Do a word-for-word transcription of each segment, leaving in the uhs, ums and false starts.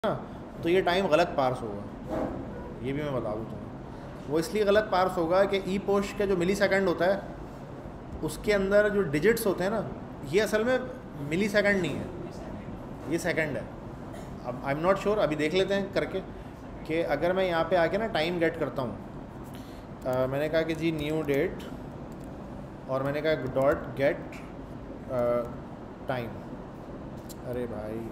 ना तो ये टाइम गलत पार्स होगा, ये भी मैं बता दूँ तुम्हें। वो इसलिए गलत पार्स होगा कि ई पोस्ट का जो मिली सेकेंड होता है उसके अंदर जो डिजिट्स होते हैं ना, ये असल में मिली सेकेंड नहीं है, ये सेकंड है। अब आई एम नॉट श्योर, अभी देख लेते हैं करके कि अगर मैं यहाँ पे आके ना टाइम गेट करता हूँ, uh, मैंने कहा कि जी न्यू डेट और मैंने कहा डॉट गेट टाइम। अरे भाई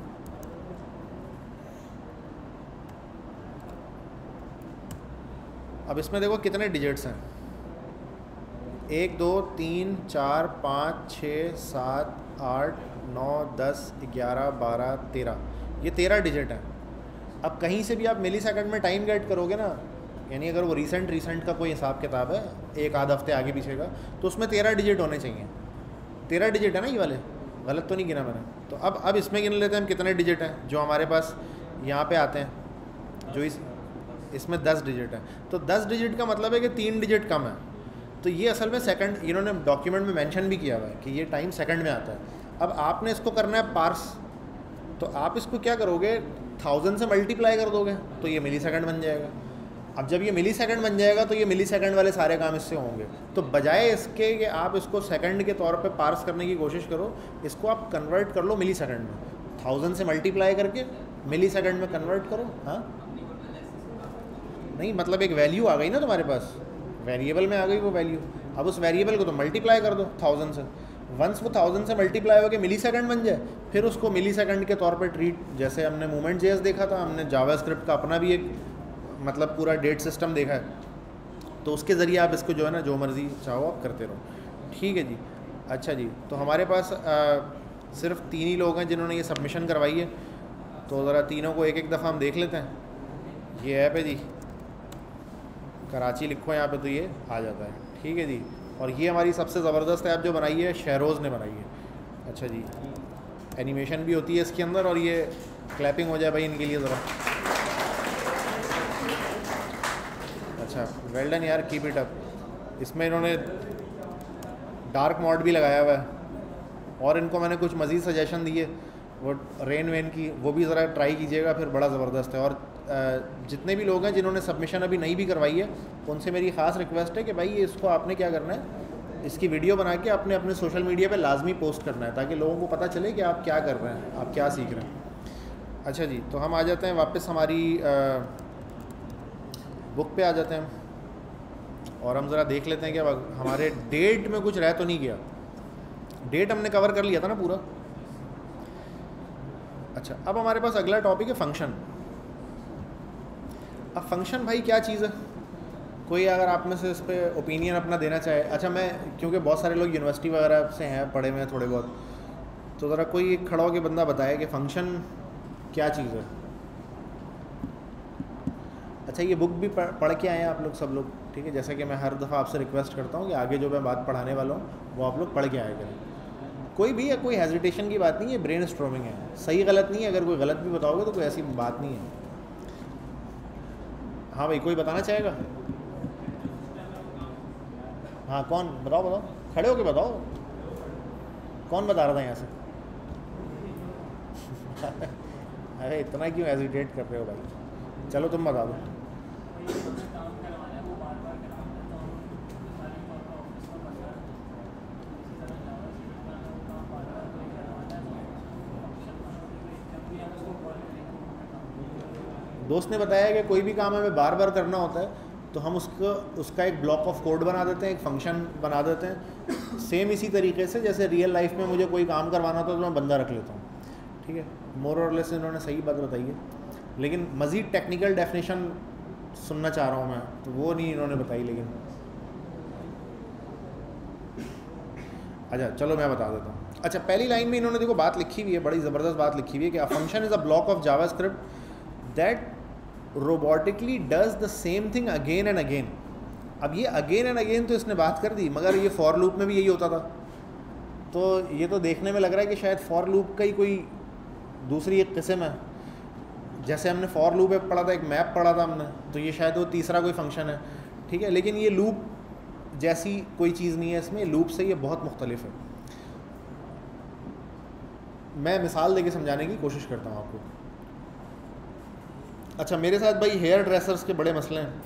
अब इसमें देखो कितने डिजिट्स हैं, एक दो तीन चार पाँच छः सात आठ नौ दस ग्यारह बारह तेरह, ये तेरह डिजिट हैं। अब कहीं से भी आप मिली सेकंड में टाइम गेट करोगे ना, यानी अगर वो रिसेंट रिसेंट का कोई हिसाब किताब है एक आध हफ्ते आगे पीछे का, तो उसमें तेरह डिजिट होने चाहिए। तेरह डिजिट है ना ये वाले, गलत तो नहीं गिना मैंने। तो अब अब इसमें गिन लेते हैं हम कितने डिजिट हैं जो हमारे पास यहाँ पे आते हैं, जो इस इसमें दस डिजिट है। तो दस डिजिट का मतलब है कि तीन डिजिट कम है। तो ये असल में सेकंड, इन्होंने डॉक्यूमेंट में मेंशन भी किया हुआ है कि ये टाइम सेकंड में आता है। अब आपने इसको करना है पार्स, तो आप इसको क्या करोगे, थाउजेंड से मल्टीप्लाई कर दोगे तो ये मिली सेकंड बन जाएगा। अब जब ये मिली सेकंड बन जाएगा तो ये मिली सेकंड वाले सारे काम इससे होंगे। तो बजाय इसके कि आप इसको सेकंड के तौर पे पार्स करने की कोशिश करो, इसको आप कन्वर्ट कर लो मिली सेकंड में, थाउजेंड से मल्टीप्लाई करके मिली सेकंड में कन्वर्ट करो। हाँ नहीं, मतलब एक वैल्यू आ गई ना तुम्हारे पास, वेरिएबल में आ गई वो वैल्यू। अब उस वेरिएबल को तो मल्टीप्लाई कर दो थाउजेंड से। वंस वो थाउजेंड से मल्टीप्लाई होकर मिली सेकंड बन जाए, फिर उसको मिली सेकंड के तौर पे ट्रीट, जैसे हमने मूवमेंट जेएस देखा था, हमने जावास्क्रिप्ट का अपना भी एक मतलब पूरा डेट सिस्टम देखा है, तो उसके ज़रिए आप इसको जो है ना जो मर्ज़ी चाहो आप करते रहो। ठीक है जी। अच्छा जी, तो हमारे पास आ, सिर्फ तीन ही लोग हैं जिन्होंने ये सबमिशन करवाई है, तो ज़रा तीनों को एक एक दफ़ा हम देख लेते हैं। ये ऐप है जी, कराची लिखो यहाँ पे तो ये आ जाता है। ठीक है जी। और ये हमारी सबसे ज़बरदस्त ऐप जो बनाई है शहरोज़ ने बनाई है। अच्छा जी, एनिमेशन भी होती है इसके अंदर, और ये क्लैपिंग हो जाए भाई इनके लिए ज़रा। अच्छा, वेल डन यार, कीप इट अप। इसमें इन्होंने डार्क मोड भी लगाया हुआ है, और इनको मैंने कुछ मज़ीद सजेशन दिए वो रेन वेन की, वो भी ज़रा ट्राई कीजिएगा, फिर बड़ा ज़बरदस्त है। और जितने भी लोग हैं जिन्होंने सबमिशन अभी नहीं भी करवाई है, उनसे मेरी ख़ास रिक्वेस्ट है कि भाई इसको आपने क्या करना है, इसकी वीडियो बना के अपने अपने सोशल मीडिया पे लाजमी पोस्ट करना है, ताकि लोगों को पता चले कि आप क्या कर रहे हैं, आप क्या सीख रहे हैं। अच्छा जी, तो हम आ जाते हैं वापस हमारी बुक पे आ जाते हैं, और हम ज़रा देख लेते हैं कि अब हमारे डेट में कुछ रह तो नहीं गया। डेट हमने कवर कर लिया था ना पूरा। अच्छा, अब हमारे पास अगला टॉपिक है फंक्शन। अब फंक्शन भाई क्या चीज़ है, कोई अगर आप में से इस पर ओपिनियन अपना देना चाहे। अच्छा, मैं क्योंकि बहुत सारे लोग यूनिवर्सिटी वगैरह से हैं, पढ़े हुए हैं थोड़े बहुत, तो ज़रा कोई एक खड़ा होकर बंदा बताए कि फ़ंक्शन क्या चीज़ है। अच्छा, ये बुक भी पढ़ पढ़ के आए हैं आप लोग सब लोग, ठीक है। जैसा कि मैं हर दफ़ा आपसे रिक्वेस्ट करता हूँ कि आगे जो मैं बात पढ़ाने वाला हूँ वो आप लोग पढ़ के आया करें। कोई भी है, कोई हेजिटेशन की बात नहीं है, ब्रेन स्ट्रोमिंग है, सही गलत नहीं है। अगर कोई गलत भी बताओगे तो कोई ऐसी बात नहीं है। हाँ भाई, कोई बताना चाहेगा? हाँ, कौन? बताओ बताओ, खड़े होके बताओ, कौन बता रहा था यहाँ से? अरे इतना क्यों हेजिटेट कर रहे हो भाई, चलो तुम बता दो। दोस्त ने बताया कि कोई भी काम हमें बार बार करना होता है तो हम उसको उसका एक ब्लॉक ऑफ कोड बना देते हैं, एक फंक्शन बना देते हैं। सेम इसी तरीके से जैसे रियल लाइफ में मुझे कोई काम करवाना होता है तो मैं बंदा रख लेता हूँ, ठीक है। मोर और लेस इन्होंने सही बात बताई है, लेकिन मज़ीद टेक्निकल डेफिनेशन सुनना चाह रहा हूँ मैं, तो वो नहीं इन्होंने बताई। लेकिन अच्छा चलो मैं बता देता हूँ। अच्छा, पहली लाइन में इन्होंने देखो बात लिखी हुई है, बड़ी ज़बरदस्त बात लिखी हुई है कि a function is a block of JavaScript that robotically does the same thing again and again. अब ये अगेन एंड अगेन तो इसने बात कर दी, मगर ये फॉर लूप में भी यही होता था। तो ये तो देखने में लग रहा है कि शायद फॉर लूप का ही कोई दूसरी एक किस्म है। जैसे हमने फॉर लूप एक पढ़ा था, एक मैप पढ़ा था हमने, तो ये शायद वो तीसरा कोई फंक्शन है, ठीक है। लेकिन ये लूप जैसी कोई चीज़ नहीं है इसमें, लूप से ये बहुत मुख्तलिफ है। मैं मिसाल देके समझाने की कोशिश करता हूँ आपको। अच्छा मेरे साथ भाई हेयर ड्रेसर्स के बड़े मसले हैं।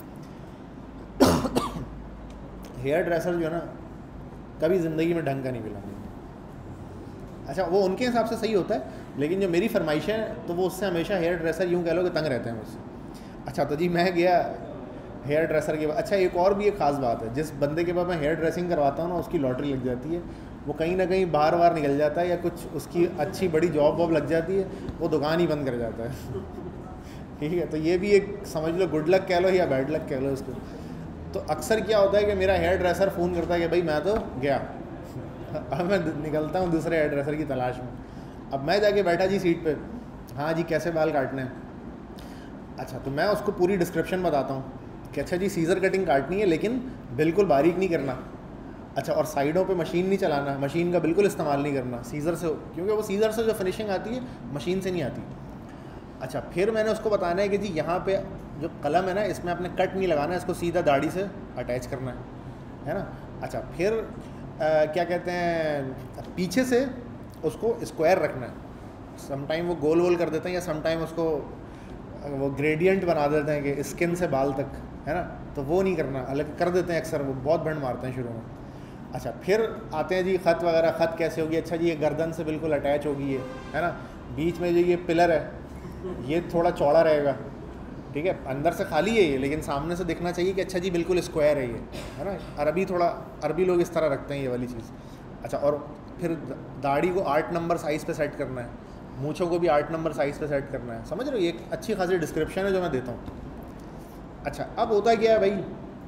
हेयर ड्रेसर जो है ना कभी ज़िंदगी में ढंग का नहीं मिला मुझे। अच्छा वो उनके हिसाब से सही होता है, लेकिन जो मेरी फरमाइश है तो वो उससे हमेशा हेयर ड्रेसर यूँ कह लो कि तंग रहते हैं मुझसे। अच्छा तो जी मैं गया हेयर ड्रेसर के पास। अच्छा एक और भी एक ख़ास बात है, जिस बंदे के पास मैं हेयर ड्रेसिंग करवाता हूँ ना उसकी लॉटरी लग जाती है, वो कहीं ना कहीं बाहर बाहर निकल जाता है या कुछ उसकी अच्छी बड़ी जॉब वॉब लग जाती है, वो दुकान ही बंद कर जाता है। ठीक है, तो ये भी एक समझ लो गुड लक कह लो या बैड लक कह लो इसको। तो अक्सर क्या होता है कि मेरा हेयर ड्रेसर फ़ोन करता है कि भाई मैं तो गया, अब मैं निकलता हूँ दूसरे हेयर ड्रेसर की तलाश में। अब मैं जाके बैठा जी सीट पे, हाँ जी कैसे बाल काटने हैं। अच्छा तो मैं उसको पूरी डिस्क्रिप्शन बताता हूँ कि अच्छा जी सीज़र कटिंग काटनी है लेकिन बिल्कुल बारीक नहीं करना। अच्छा और साइडों पे मशीन नहीं चलाना, मशीन का बिल्कुल इस्तेमाल नहीं करना, सीज़र से, क्योंकि वो सीज़र से जो फिनिशिंग आती है मशीन से नहीं आती। अच्छा फिर मैंने उसको बताना है कि जी यहाँ पे जो कलम है ना इसमें आपने कट नहीं लगाना है, इसको सीधा दाढ़ी से अटैच करना है, है ना। अच्छा फिर आ, क्या कहते हैं पीछे से उसको स्क्वायर रखना है। समटाइम वो गोल गोल कर देते हैं या समटाइम उसको वो ग्रेडियंट बना देते हैं कि स्किन से बाल तक, है ना, तो वो नहीं करना, अलग कर देते हैं अक्सर, वो बहुत भंड मारते हैं शुरू में। अच्छा फिर आते हैं जी ख़त वगैरह, ख़त कैसे होगी, अच्छा जी ये गर्दन से बिल्कुल अटैच होगी ये, है ना, बीच में जो ये पिलर है ये थोड़ा चौड़ा रहेगा, ठीक है, अंदर से खाली है ये लेकिन सामने से दिखना चाहिए कि अच्छा जी बिल्कुल स्क्वायर है ये, है ना। अरबी थोड़ा अरबी लोग इस तरह रखते हैं ये वाली चीज़। अच्छा और फिर दाढ़ी को आठ नंबर साइज़ पे सेट करना है, मूँछों को भी आठ नंबर साइज़ पे सेट करना है, समझ रहे हो, ये एक अच्छी खासी डिस्क्रिप्शन है जो मैं देता हूँ। अच्छा अब होता क्या है भाई,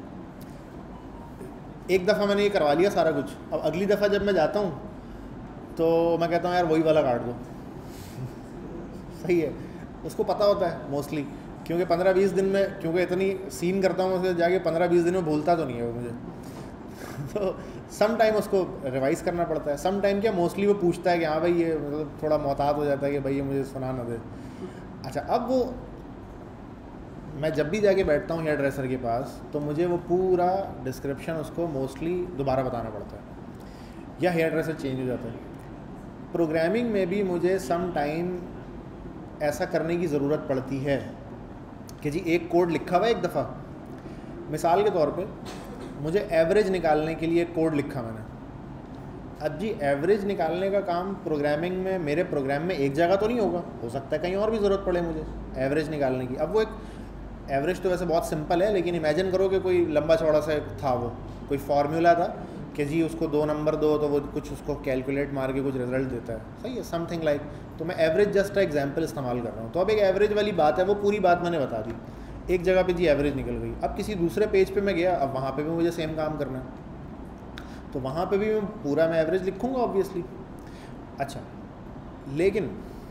एक दफ़ा मैंने ये करवा लिया सारा कुछ, अब अगली दफ़ा जब मैं जाता हूँ तो मैं कहता हूँ यार वही वाला काट दो। सही है, उसको पता होता है मोस्टली, क्योंकि पंद्रह बीस दिन में, क्योंकि इतनी सीन करता हूँ उसके जाके पंद्रह बीस दिन में भूलता तो नहीं है वो मुझे। तो सम टाइम उसको रिवाइज़ करना पड़ता है, सम टाइम क्या मोस्टली वो पूछता है कि हाँ भाई ये मतलब थोड़ा मोहतात हो जाता है कि भाई ये मुझे सुना ना दे। अच्छा अब वो मैं जब भी जाके बैठता हूँ हेयर ड्रेसर के पास तो मुझे वो पूरा डिस्क्रिप्शन उसको मोस्टली दोबारा बताना पड़ता है या हेयर ड्रेसर चेंज हो जाता है। प्रोग्रामिंग में भी मुझे सम टाइम ऐसा करने की ज़रूरत पड़ती है कि जी एक कोड लिखा हुआ है एक दफ़ा, मिसाल के तौर पे मुझे एवरेज निकालने के लिए एक कोड लिखा मैंने। अब जी एवरेज निकालने का काम प्रोग्रामिंग में मेरे प्रोग्राम में एक जगह तो नहीं होगा, हो सकता है कहीं और भी ज़रूरत पड़े मुझे एवरेज निकालने की। अब वो एक एवरेज तो वैसे बहुत सिंपल है, लेकिन इमेजिन करो कि कोई लंबा चौड़ा सा था, वो कोई फार्मूला था कि जी उसको दो नंबर दो तो वो कुछ उसको कैलकुलेट मार के कुछ रिजल्ट देता है, सही है, समथिंग लाइक। तो मैं एवरेज जस्ट एग्जांपल इस्तेमाल कर रहा हूँ। तो अब एक एवरेज वाली बात है, वो पूरी बात मैंने बता दी, एक जगह पे जी एवरेज निकल गई। अब किसी दूसरे पेज पे मैं गया, अब वहाँ पे भी मुझे सेम काम करना है, तो वहाँ पे भी मैं पूरा मैं एवरेज लिखूँगा ऑब्वियसली। अच्छा लेकिन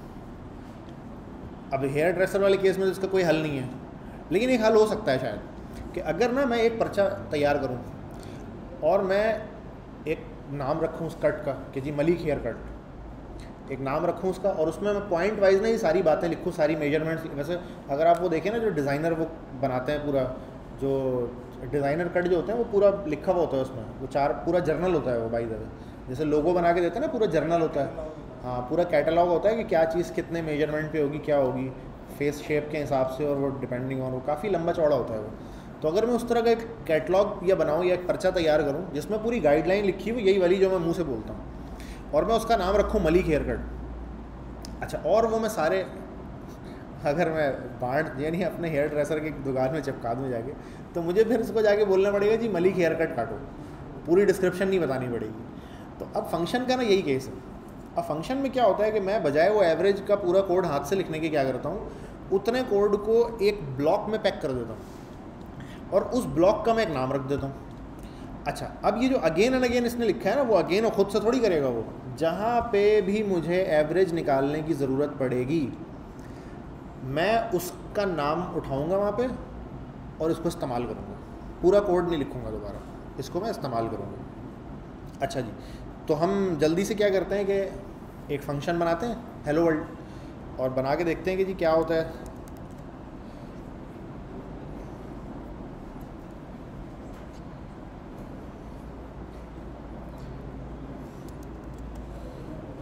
अब हेयर ड्रेसर वाले केस में तो इसका कोई हल नहीं है, लेकिन एक हल हो सकता है शायद कि अगर ना मैं एक पर्चा तैयार करूं और मैं एक नाम रखूं उस कट का कि जी मलिक हेयर कट, एक नाम रखूं उसका, और उसमें मैं पॉइंट वाइज ना ये सारी बातें लिखूं, सारी मेजरमेंट्स। वैसे अगर आप वो देखें ना जो डिज़ाइनर वो बनाते हैं, पूरा जो डिज़ाइनर कट जो होते हैं वो पूरा लिखा हुआ होता है उसमें, वो चार पूरा जर्नल होता है वो, बाई द वे जैसे लोगो बना के देते हैं ना, पूरा जर्नल होता है, हाँ पूरा कैटलॉग होता है कि क्या चीज़ कितने मेजरमेंट पे होगी, क्या होगी फेस शेप के हिसाब से, और वो डिपेंडिंग ऑन वो काफ़ी लंबा चौड़ा होता है वो। तो अगर मैं उस तरह का एक कैटलॉग या बनाऊँ या एक पर्चा तैयार करूँ जिसमें पूरी गाइडलाइन लिखी हुई यही वाली जो मैं मुंह से बोलता हूँ, और मैं उसका नाम रखूँ मलिक हेयर कट। अच्छा और वो मैं सारे, अगर मैं बांट यानी अपने हेयर ड्रेसर की दुकान में चिपका दूँ जाके, तो मुझे फिर उसको जाके बोलना पड़ेगा जी मलिक हेयर कट काटो, पूरी डिस्क्रिप्शन नहीं बतानी पड़ेगी। तो अब फंक्शन का ना यही केस है। अब फंक्शन में क्या होता है कि मैं बजाय वो एवरेज का पूरा कोड हाथ से लिखने के क्या करता हूँ, उतने कोड को एक ब्लॉक में पैक कर देता हूँ और उस ब्लॉक का मैं एक नाम रख देता हूँ। अच्छा अब ये जो अगेन एंड अगेन इसने लिखा है ना, वो अगेन और ख़ुद से थोड़ी करेगा, वो जहाँ पे भी मुझे एवरेज निकालने की ज़रूरत पड़ेगी मैं उसका नाम उठाऊँगा वहाँ पे और इसको इस्तेमाल करूँगा, पूरा कोड नहीं लिखूँगा दोबारा, इसको मैं इस्तेमाल करूँगा। अच्छा जी, तो हम जल्दी से क्या करते हैं कि एक फ़ंक्शन बनाते हैं हेलो वर्ल्ड, और बना के देखते हैं कि जी क्या होता है।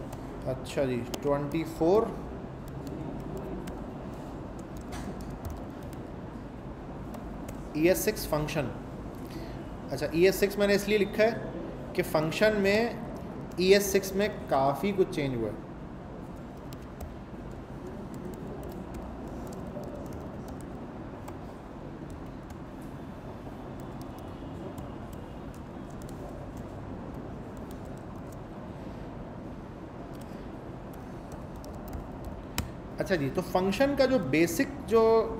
अच्छा जी twenty four E S six function. अच्छा, ई एस सिक्स मैंने इसलिए लिखा है कि फंक्शन में ई एस सिक्स में काफ़ी कुछ चेंज हुआ है। अच्छा जी, तो फंक्शन का जो बेसिक जो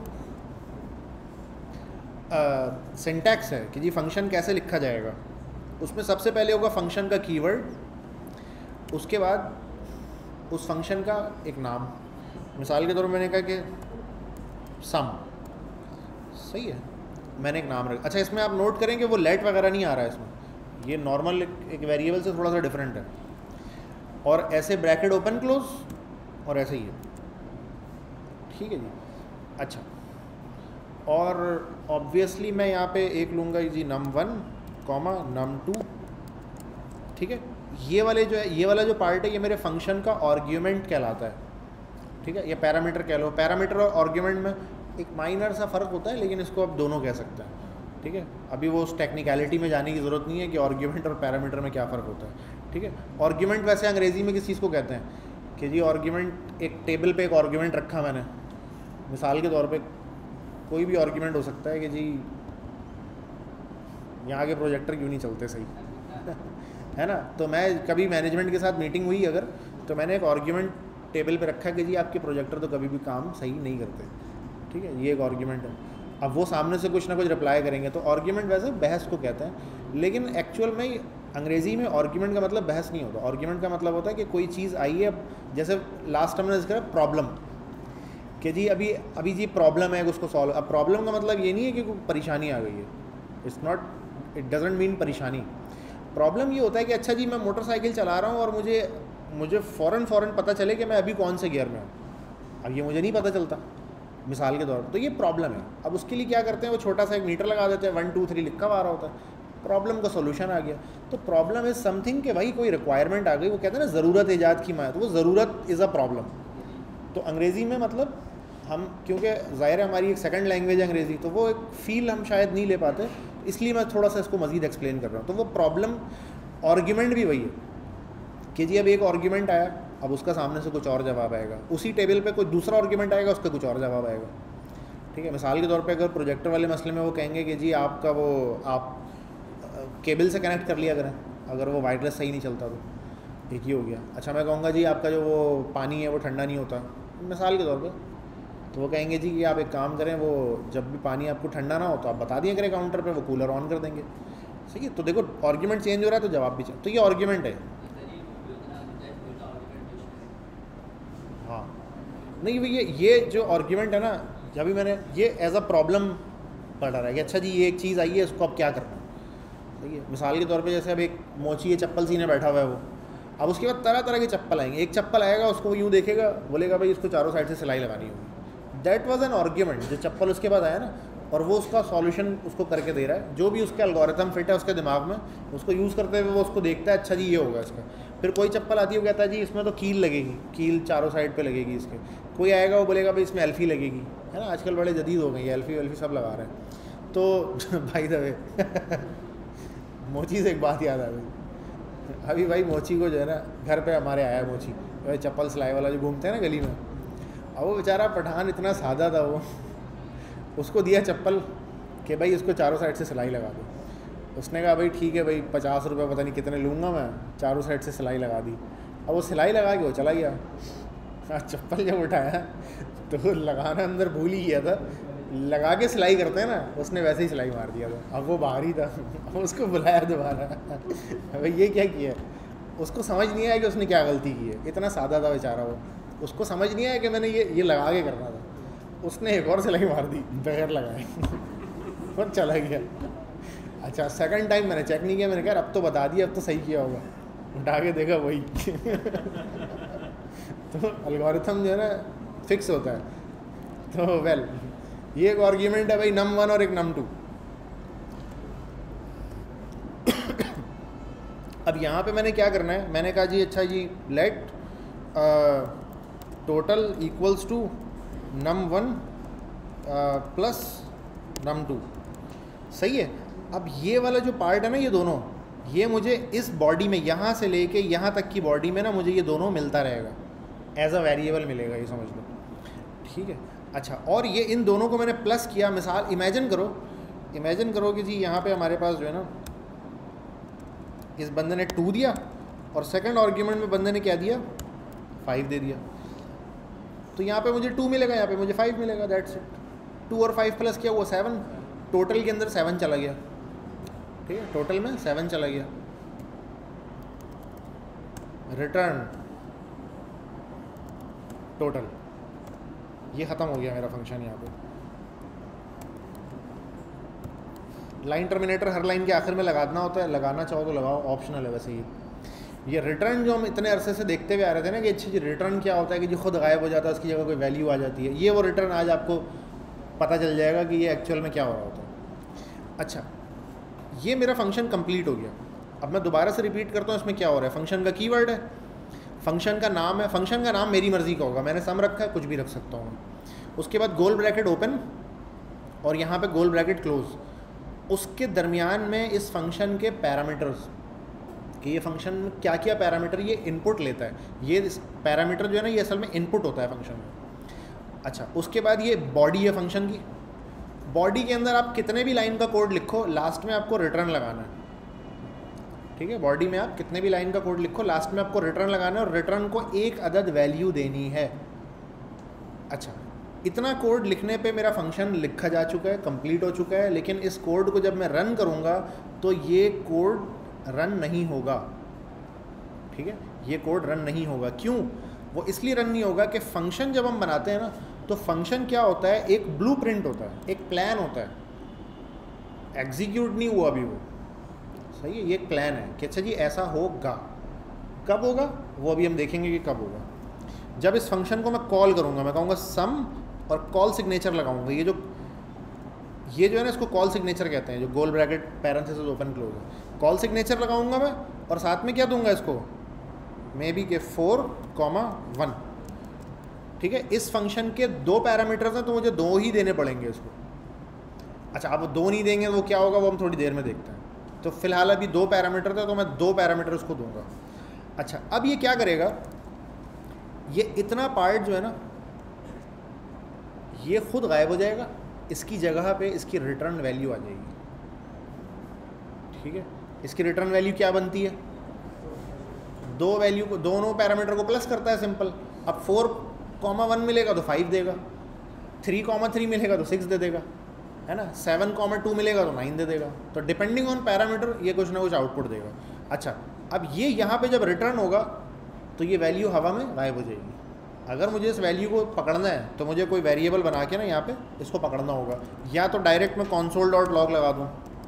सिंटैक्स है कि जी फंक्शन कैसे लिखा जाएगा, उसमें सबसे पहले होगा फंक्शन का कीवर्ड, उसके बाद उस फंक्शन का एक नाम। मिसाल के तौर पर मैंने कहा कि सम, सही है, मैंने एक नाम रखा। अच्छा, इसमें आप नोट करें कि वो लेट वगैरह नहीं आ रहा है इसमें, ये नॉर्मल एक वेरिएबल से थोड़ा सा डिफरेंट है। और ऐसे ब्रैकेट ओपन क्लोज और ऐसे ही है, ठीक है जी। अच्छा, और ऑब्वियसली मैं यहाँ पे एक लूँगा जी num one comma num two, ठीक है। ये वाले जो है, ये वाला जो पार्ट है ये मेरे फंक्शन का आर्ग्यूमेंट कहलाता है, ठीक है। ये पैरामीटर कह लो, पैरामीटर और आर्ग्यूमेंट में एक माइनर सा फ़र्क होता है, लेकिन इसको आप दोनों कह सकते हैं, ठीक है। अभी वो उस टेक्निकलिटी में जाने की ज़रूरत नहीं है कि आर्ग्यूमेंट और पैरामीटर में क्या फ़र्क होता है, ठीक है। आर्ग्यूमेंट वैसे अंग्रेज़ी में किस चीज़ को कहते हैं कि जी आर्ग्यूमेंट, एक टेबल पे एक आर्ग्यूमेंट रखा मैंने, मिसाल के तौर पे कोई भी आर्ग्यूमेंट हो सकता है कि जी यहाँ के प्रोजेक्टर क्यों नहीं चलते सही है ना। तो मैं कभी मैनेजमेंट के साथ मीटिंग हुई अगर, तो मैंने एक आर्ग्यूमेंट टेबल पे रखा कि जी आपके प्रोजेक्टर तो कभी भी काम सही नहीं करते, ठीक है, ये एक आर्ग्यूमेंट है। अब वो सामने से कुछ ना कुछ रिप्लाई करेंगे, तो आर्ग्यूमेंट वैसे बहस को कहते हैं, लेकिन एक्चुअल में अंग्रेज़ी में आर्ग्यूमेंट का मतलब बहस नहीं होता। आर्ग्यूमेंट का मतलब होता है कि कोई चीज़ आई है, जैसे लास्ट टाइम मैंने जिक्र प्रॉब्लम, कि जी अभी अभी जी प्रॉब्लम है, उसको सॉल्व। अब प्रॉब्लम का मतलब ये नहीं है कि कोई परेशानी आ गई है, it's not, it doesn't mean परेशानी। प्रॉब्लम ये होता है कि अच्छा जी मैं मोटरसाइकिल चला रहा हूँ और मुझे मुझे फ़ौरन फ़ौरन पता चले कि मैं अभी कौन से गियर में हूँ, अब ये मुझे नहीं पता चलता, मिसाल के तौर पर, तो ये प्रॉब्लम है। अब उसके लिए क्या करते हैं, वो छोटा सा एक मीटर लगा देते हैं, वन टू थ्री लिखा हुआ आ रहा होता है, प्रॉब्लम का सोल्यूशन आ गया। तो प्रॉब्लम इज़ समथिंग कि भाई कोई रिक्वायरमेंट आ गई, वो कहते हैं ना ज़रूरत ईजाद की माँ, तो वो ज़रूरत इज़ अ प्रॉब्लम। तो अंग्रेज़ी में मतलब हम, क्योंकि ज़ाहिर है हमारी एक सेकंड लैंग्वेज है अंग्रेज़ी, तो वो एक फ़ील हम शायद नहीं ले पाते, इसलिए मैं थोड़ा सा इसको मज़ीद एक्सप्लेन कर रहा हूँ। तो वो प्रॉब्लम, आर्ग्यूमेंट भी वही है कि जी अब एक आर्ग्यूमेंट आया, अब उसका सामने से कुछ और जवाब आएगा, उसी टेबल पे कोई दूसरा आर्ग्यूमेंट आएगा, उसका कुछ और जवाब आएगा, ठीक है। मिसाल के तौर पे अगर प्रोजेक्टर वाले मसले में वो कहेंगे कि जी आपका वो आप केबल से कनेक्ट कर लिया करें, अगर वो वायरलेस सही नहीं चलता तो, एक ही हो गया। अच्छा, मैं कहूँगा जी आपका जो वो पानी है वो ठंडा नहीं होता, मिसाल के तौर पर, तो वो कहेंगे जी कि आप एक काम करें, वो जब भी पानी आपको ठंडा ना हो तो आप बता दिया करें काउंटर पे, वो कूलर ऑन कर देंगे, ठीक है। तो देखो आर्ग्यूमेंट चेंज हो रहा है तो जवाब भी चेंज, तो ये आर्ग्यूमेंट है। हाँ, नहीं ये ये जो आर्ग्यूमेंट है ना, जब भी मैंने ये एज अ प्रॉब्लम पढ़ा रहा है कि अच्छा जी ये एक चीज़ आई है, इसको अब क्या करना है, ठीक है। मिसाल के तौर पे जैसे अब एक मोची ये चप्पल सीने बैठा हुआ है वो, अब उसके बाद तरह तरह के चप्पल आएंगे, एक चप्पल आएगा उसको वो यूँ देखेगा, बोलेगा भाई इसको चारों साइड से सिलाई लगानी होगी, दैट वाज एन आर्ग्यूमेंट। जो चप्पल उसके बाद आया ना, और वो उसका सॉल्यूशन उसको करके दे रहा है, जो भी उसके एल्गोरिथम फिट है उसके दिमाग में, उसको यूज़ करते हुए वो उसको देखता है, अच्छा जी ये होगा इसका। फिर कोई चप्पल आती है वो कहता है जी इसमें तो कील लगेगी, कील चारों साइड पे लगेगी इसके। कोई आएगा वो बोलेगा भाई इसमें एल्फी लगेगी, है ना, आजकल बड़े जदीद हो गई, एल्फी वेल्फी सब लगा रहे हैं। तो भाई दबे मोची से एक बात याद आ गई, अभी भाई मोची को जो है ना, घर पे हमारे आया मोची, भाई चप्पल सिलाई वाला जो घूमते हैं ना गली में, अब वो बेचारा पठान इतना सादा था, वो उसको दिया चप्पल कि भाई इसको चारों साइड से सिलाई लगा दो। उसने कहा भाई ठीक है भाई, पचास रुपये पता नहीं कितने लूँगा मैं, चारों साइड से सिलाई लगा दी। अब वो सिलाई लगा के वो चला गया। हाँ, चप्पल जब उठाया तो लगाना अंदर भूल ही गया था, लगा के सिलाई करते हैं ना, उसने वैसे ही सिलाई मार दिया था। अब वो बाहर ही था, अब उसको बुलाया दोबारा, भाई ये क्या किया, उसको समझ नहीं आया कि उसने क्या गलती की है, इतना सादा था बेचारा वो, उसको समझ नहीं आया कि मैंने ये ये लगा के करना था। उसने एक और सिलाई मार दी बगैर लगाए और चला गया। अच्छा, सेकंड टाइम मैंने चेक नहीं किया, मैंने कहा अब तो बता दिया, अब तो सही किया होगा, उठा के देखा वही तो एल्गोरिथम जो है ना फिक्स होता है। तो वेल ये एक आर्ग्यूमेंट है भाई, नम वन और एक नम टू। अब यहाँ पे मैंने क्या करना है, मैंने कहा जी अच्छा जी let total equals to num one plus num two. सही है। अब ये वाला जो पार्ट है ना, ये दोनों, ये मुझे इस बॉडी में यहाँ से लेके यहाँ तक की बॉडी में ना मुझे ये दोनों मिलता रहेगा, एज अ वेरिएबल मिलेगा, ये समझ लो, ठीक है। अच्छा, और ये इन दोनों को मैंने प्लस किया। मिसाल इमेजिन करो, इमेजिन करो कि जी यहाँ पे हमारे पास जो है ना, इस बंदे ने टू दिया और सेकंड आर्ग्यूमेंट में बंदे ने क्या दिया, फाइव दे दिया, तो यहाँ पे मुझे टू मिलेगा, यहाँ पे मुझे फाइव मिलेगा, दैट्स इट। टू और फाइव प्लस किया वो सेवन, टोटल के अंदर सेवन चला गया, ठीक है, टोटल में सेवन चला गया। रिटर्न टोटल, ये ख़त्म हो गया मेरा फंक्शन। यहाँ पे लाइन टर्मिनेटर हर लाइन के आखिर में लगाना होता है, लगाना चाहो तो लगाओ, ऑप्शनल है वैसे ही। ये रिटर्न जो हम इतने अरसे से देखते हुए आ रहे थे ना कि अच्छी रिटर्न क्या होता है कि जो खुद गायब हो जाता है, उसकी जगह कोई वैल्यू आ जाती है, ये वो रिटर्न आज आपको पता चल जाएगा कि ये एक्चुअल में क्या हो रहा होता है। अच्छा, ये मेरा फंक्शन कंप्लीट हो गया। अब मैं दोबारा से रिपीट करता हूँ, इसमें क्या हो रहा है, फंक्शन का कीवर्ड है, फंक्शन का नाम है, फंक्शन का नाम मेरी मर्ज़ी का होगा, मैंने सम रखा है, कुछ भी रख सकता हूँ मैं। उसके बाद गोल ब्रैकेट ओपन और यहाँ पे गोल ब्रैकेट क्लोज, उसके दरमियान में इस फंक्शन के पैरामीटर्स, कि ये फंक्शन में क्या क्या पैरामीटर ये इनपुट लेता है, ये पैरामीटर जो है ना ये असल में इनपुट होता है फंक्शन में। अच्छा, उसके बाद ये बॉडी है फंक्शन की, बॉडी के अंदर आप कितने भी लाइन का कोड लिखो, लास्ट में आपको रिटर्न लगाना है, ठीक है। बॉडी में आप कितने भी लाइन का कोड लिखो, लास्ट में आपको रिटर्न लगाना है और रिटर्न को एक अदद वैल्यू देनी है। अच्छा, इतना कोड लिखने पे मेरा फंक्शन लिखा जा चुका है, कंप्लीट हो चुका है, लेकिन इस कोड को जब मैं रन करूँगा तो ये कोड रन नहीं होगा, ठीक है, ये कोड रन नहीं होगा। क्यों? वो इसलिए रन नहीं होगा कि फंक्शन जब हम बनाते हैं ना, तो फंक्शन क्या होता है, एक ब्लूप्रिंट होता है, एक प्लान होता है, एग्जीक्यूट नहीं हुआ अभी वो, सही है, ये एक प्लान है कि अच्छा जी ऐसा होगा। कब होगा वो अभी हम देखेंगे कि कब होगा। जब इस फंक्शन को मैं कॉल करूँगा, मैं कहूँगा सम और कॉल सिग्नेचर लगाऊंगा, ये जो ये जो है ना इसको कॉल सिग्नेचर कहते हैं, जो गोल ब्रैकेट पैरेंथेसिस ओपन क्लोज है, कॉल सिग्नेचर लगाऊंगा मैं और साथ में क्या दूंगा इसको, मे बी के फोर कॉमा वन, ठीक है। इस फंक्शन के दो पैरामीटर्स हैं तो मुझे दो ही देने पड़ेंगे इसको। अच्छा, अब दो नहीं देंगे तो वो क्या होगा वो हम थोड़ी देर में देखते हैं। तो फिलहाल अभी दो पैरामीटर थे तो मैं दो पैरामीटर उसको दूंगा। अच्छा, अब ये क्या करेगा, ये इतना पार्ट जो है ना ये खुद गायब हो जाएगा, इसकी जगह पे इसकी रिटर्न वैल्यू आ जाएगी, ठीक है। इसकी रिटर्न वैल्यू क्या बनती है, दो वैल्यू को, दोनों पैरामीटर को प्लस करता है, सिंपल। अब फोर कॉमा वन मिलेगा तो फाइव देगा, थ्री कॉमा थ्री मिलेगा तो सिक्स दे देगा, है ना, सेवन कॉमा टू मिलेगा तो नाइन दे देगा। तो डिपेंडिंग ऑन पैरामीटर ये कुछ ना कुछ आउटपुट देगा। अच्छा, अब ये यहाँ पे जब रिटर्न होगा तो ये वैल्यू हवा में गायब हो जाएगी। अगर मुझे इस वैल्यू को पकड़ना है तो मुझे कोई वेरिएबल बना के ना यहाँ पे इसको पकड़ना होगा, या तो डायरेक्ट मैं console डॉट लॉग लगा दूँ,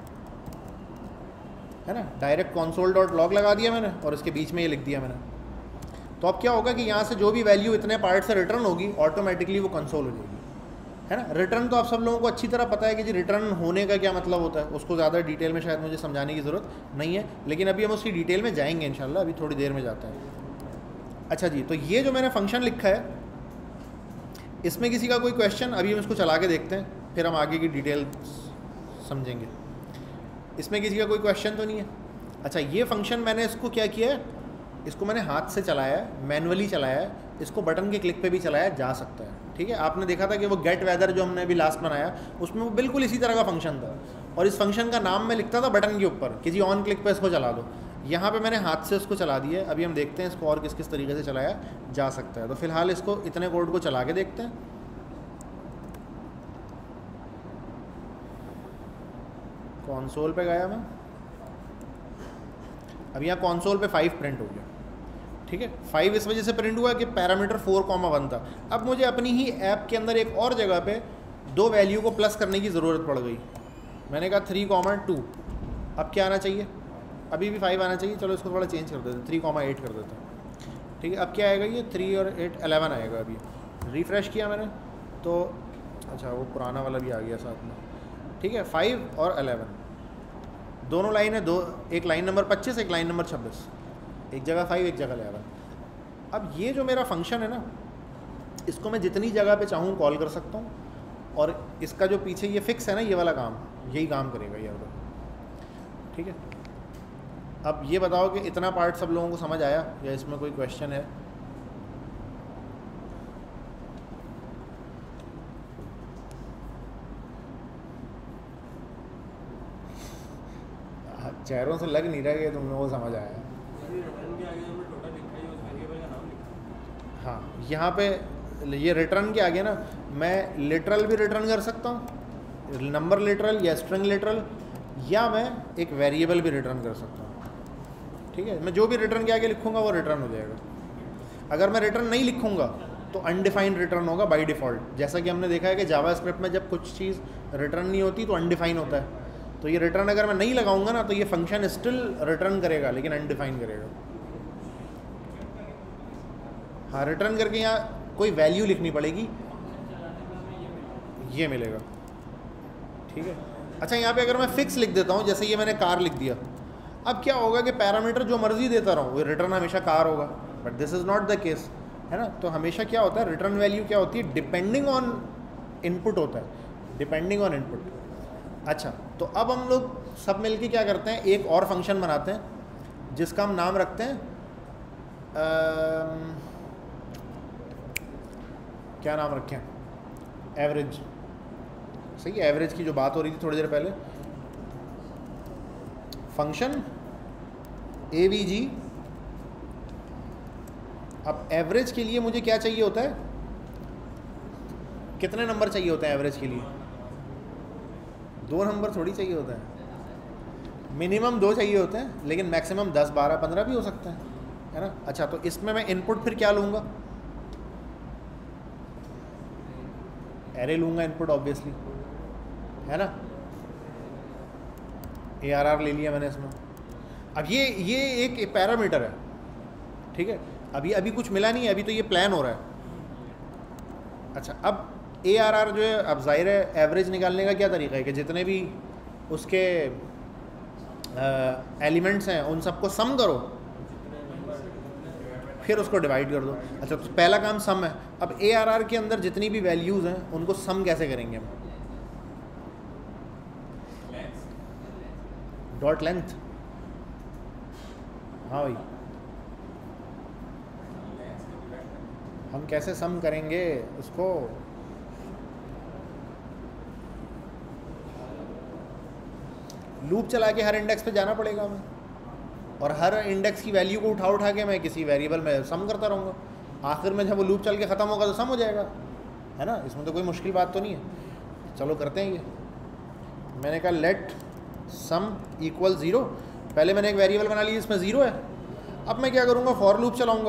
है ना, डायरेक्ट console डॉट लॉग लगा दिया मैंने और इसके बीच में ये लिख दिया मैंने। तो अब क्या होगा कि यहाँ से जो भी वैल्यू इतने पार्ट से रिटर्न होगी ऑटोमेटिकली वो कंसोल हो जाएगी, है ना। रिटर्न तो आप सब लोगों को अच्छी तरह पता है कि जी रिटर्न होने का क्या मतलब होता है, उसको ज़्यादा डिटेल में शायद मुझे समझाने की ज़रूरत नहीं है, लेकिन अभी हम उसकी डिटेल में जाएंगे इंशाल्लाह, अभी थोड़ी देर में जाते हैं। अच्छा जी, तो ये जो मैंने फंक्शन लिखा है इसमें किसी का कोई क्वेश्चन, अभी हम इसको चला के देखते हैं फिर हम आगे की डिटेल समझेंगे। इसमें किसी का कोई क्वेश्चन तो नहीं है। अच्छा, ये फंक्शन मैंने इसको क्या किया है, इसको मैंने हाथ से चलाया है, मैनुअली चलाया है, इसको बटन के क्लिक पे भी चलाया जा सकता है, ठीक है। आपने देखा था कि वो गेट वेदर जो हमने अभी लास्ट बनाया उसमें वो बिल्कुल इसी तरह का फंक्शन था, और इस फंक्शन का नाम मैं लिखता था बटन के ऊपर, किसी ऑन क्लिक पे इसको चला दो। यहाँ पे मैंने हाथ से इसको चला दिया है। अभी हम देखते हैं इसको और किस किस तरीके से चलाया जा सकता है। तो फिलहाल इसको इतने कोड को चला के देखते हैं। कंसोल पे गया मैं, अब यहाँ कंसोल पे फाइव प्रिंट हो गया, ठीक है। फाइव इस वजह से प्रिंट हुआ कि पैरामीटर फोर कॉमा वन था। अब मुझे अपनी ही ऐप के अंदर एक और जगह पे दो वैल्यू को प्लस करने की ज़रूरत पड़ गई। मैंने कहा थ्री कॉमा टू, अब क्या आना चाहिए, अभी भी फाइव आना चाहिए, चलो इसको थोड़ा चेंज कर देते हैं, थ्री कॉमा एट कर देते हैं, ठीक है। अब क्या आएगा, ये थ्री और एट एलेवन आएगा। अभी रिफ़्रेश किया मैंने तो अच्छा वो पुराना वाला भी आ गया साथ में, ठीक है। फाइव और एलेवन दोनों लाइन है, दो, एक लाइन नंबर पच्चीस, एक लाइन नंबर छब्बीस, एक जगह फाइव एक जगह एलेवन। अब ये जो मेरा फंक्शन है ना, इसको मैं जितनी जगह पे चाहूँ कॉल कर सकता हूँ, और इसका जो पीछे ये फिक्स है ना, ये वाला काम, यही काम करेगा ये अब। ठीक है, अब ये बताओ कि इतना पार्ट सब लोगों को समझ आया या इसमें कोई क्वेश्चन है? चेहरों से लग नहीं रहा कि तुम लोगों को समझ आया। हाँ, यहाँ पे ये रिटर्न के आगे ना मैं लिटरल भी रिटर्न कर सकता हूँ, नंबर लिटरल या स्ट्रिंग लिटरल, या मैं एक वेरिएबल भी रिटर्न कर सकता हूँ। ठीक है, मैं जो भी रिटर्न के आगे लिखूँगा वो रिटर्न हो जाएगा। अगर मैं रिटर्न नहीं लिखूँगा तो अनडिफाइंड रिटर्न होगा बाय डिफ़ॉल्ट। जैसा कि हमने देखा है कि जावास्क्रिप्ट में जब कुछ चीज़ रिटर्न नहीं होती तो अनडिफाइन होता है। तो ये रिटर्न अगर मैं नहीं लगाऊंगा ना तो ये फंक्शन स्टिल रिटर्न करेगा लेकिन अनडिफाइन करेगा। हाँ, रिटर्न करके यहाँ कोई वैल्यू लिखनी पड़ेगी, ये मिलेगा। ठीक है, अच्छा यहाँ पे अगर मैं फिक्स लिख देता हूँ, जैसे ये मैंने कार लिख दिया, अब क्या होगा कि पैरामीटर जो मर्जी देता रहूँ वो रिटर्न हमेशा कार होगा, but this is not the case, है ना। तो हमेशा क्या होता है, रिटर्न वैल्यू क्या होती है, डिपेंडिंग ऑन इनपुट होता है, डिपेंडिंग ऑन इनपुट। अच्छा, तो अब हम लोग सब मिलके क्या करते हैं, एक और फंक्शन बनाते हैं जिसका हम नाम रखते हैं आ, क्या नाम रखें, एवरेज। सही है, एवरेज की जो बात हो रही थी थोड़ी देर पहले, फंक्शन ए वी जी। अब एवरेज के लिए मुझे क्या चाहिए होता है, कितने नंबर चाहिए होते हैं एवरेज के लिए? दो नंबर थोड़ी चाहिए होता है, मिनिमम दो चाहिए होते हैं, लेकिन मैक्सिमम दस बारह पंद्रह भी हो सकते हैं, है ना। अच्छा, तो इसमें मैं इनपुट फिर क्या लूँगा, एरे लूँगा इनपुट ऑब्वियसली, है ना। ए आर आर ले लिया मैंने इसमें। अब ये ये एक पैरामीटर है, ठीक है, अभी अभी कुछ मिला नहीं है, अभी तो ये प्लान हो रहा है। अच्छा, अब ए आर आर जो है, अब जाहिर है एवरेज निकालने का क्या तरीका है कि जितने भी उसके एलिमेंट्स हैं उन सबको सम करो, फिर उसको डिवाइड कर दो। अच्छा, तो पहला काम सम है। अब ए आर आर के अंदर जितनी भी वैल्यूज़ हैं उनको सम कैसे करेंगे हम, डॉट लेंथ। हाँ भाई, हम कैसे सम करेंगे उसको, लूप चला के हर इंडेक्स पे जाना पड़ेगा हमें, और हर इंडेक्स की वैल्यू को उठा उठा के मैं किसी वेरिएबल में सम करता रहूँगा। आखिर में जब वो लूप चल के ख़त्म होगा तो सम हो जाएगा, है ना। इसमें तो कोई मुश्किल बात तो नहीं है। चलो करते हैं ये। मैंने कहा लेट सम इक्वल ज़ीरो। पहले मैंने एक वेरिएबल बना ली इसमें ज़ीरो है। अब मैं क्या करूँगा, फॉर लूप चलाऊँगा,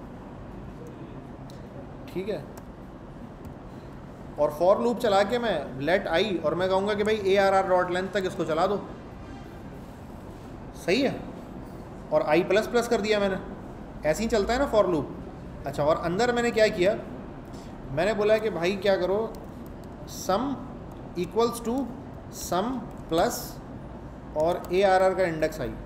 ठीक है, और फॉर लूप चला के मैं लेट आई, और मैं कहूँगा कि भाई A R R dot length तक इसको चला दो। सही है, और आई प्लस प्लस कर दिया मैंने, ऐसे ही चलता है ना फॉर लूप। अच्छा, और अंदर मैंने क्या किया, मैंने बोला कि भाई क्या करो, sum equals to sum plus और ए आर आर का इंडेक्स आई,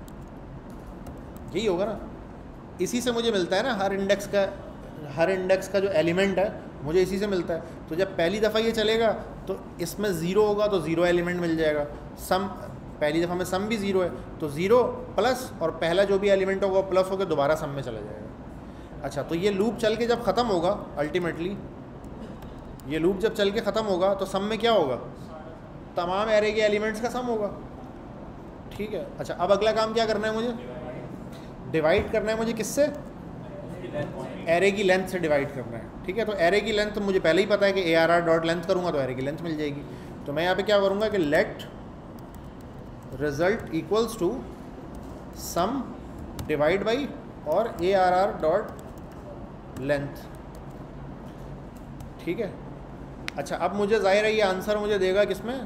यही होगा ना। इसी से मुझे मिलता है ना, हर इंडेक्स का हर इंडेक्स का जो एलिमेंट है मुझे इसी से मिलता है। तो जब पहली दफ़ा ये चलेगा तो इसमें ज़ीरो होगा तो ज़ीरो एलिमेंट मिल जाएगा। सम पहली दफ़ा में सम भी ज़ीरो है तो ज़ीरो प्लस और पहला जो भी एलिमेंट होगा वो प्लस होकर दोबारा सम में चला जाएगा। अच्छा, तो ये लूप चल के जब ख़त्म होगा, अल्टीमेटली ये लूप जब चल के ख़त्म होगा तो सम में क्या होगा, तमाम एरे के एलिमेंट्स का सम होगा। ठीक है, अच्छा अब अगला काम क्या करना है मुझे, डिवाइड करना है मुझे किससे, एरे की लेंथ से डिवाइड करना है। ठीक है, तो एरे की लेंथ मुझे पहले ही पता है कि A R R dot length करूँगा तो एरे की लेंथ मिल जाएगी। तो मैं यहाँ पे क्या करूँगा कि let result equals to sum divide by और A R R dot length. ठीक है, अच्छा अब मुझे जाहिर है ये आंसर मुझे देगा किसमें,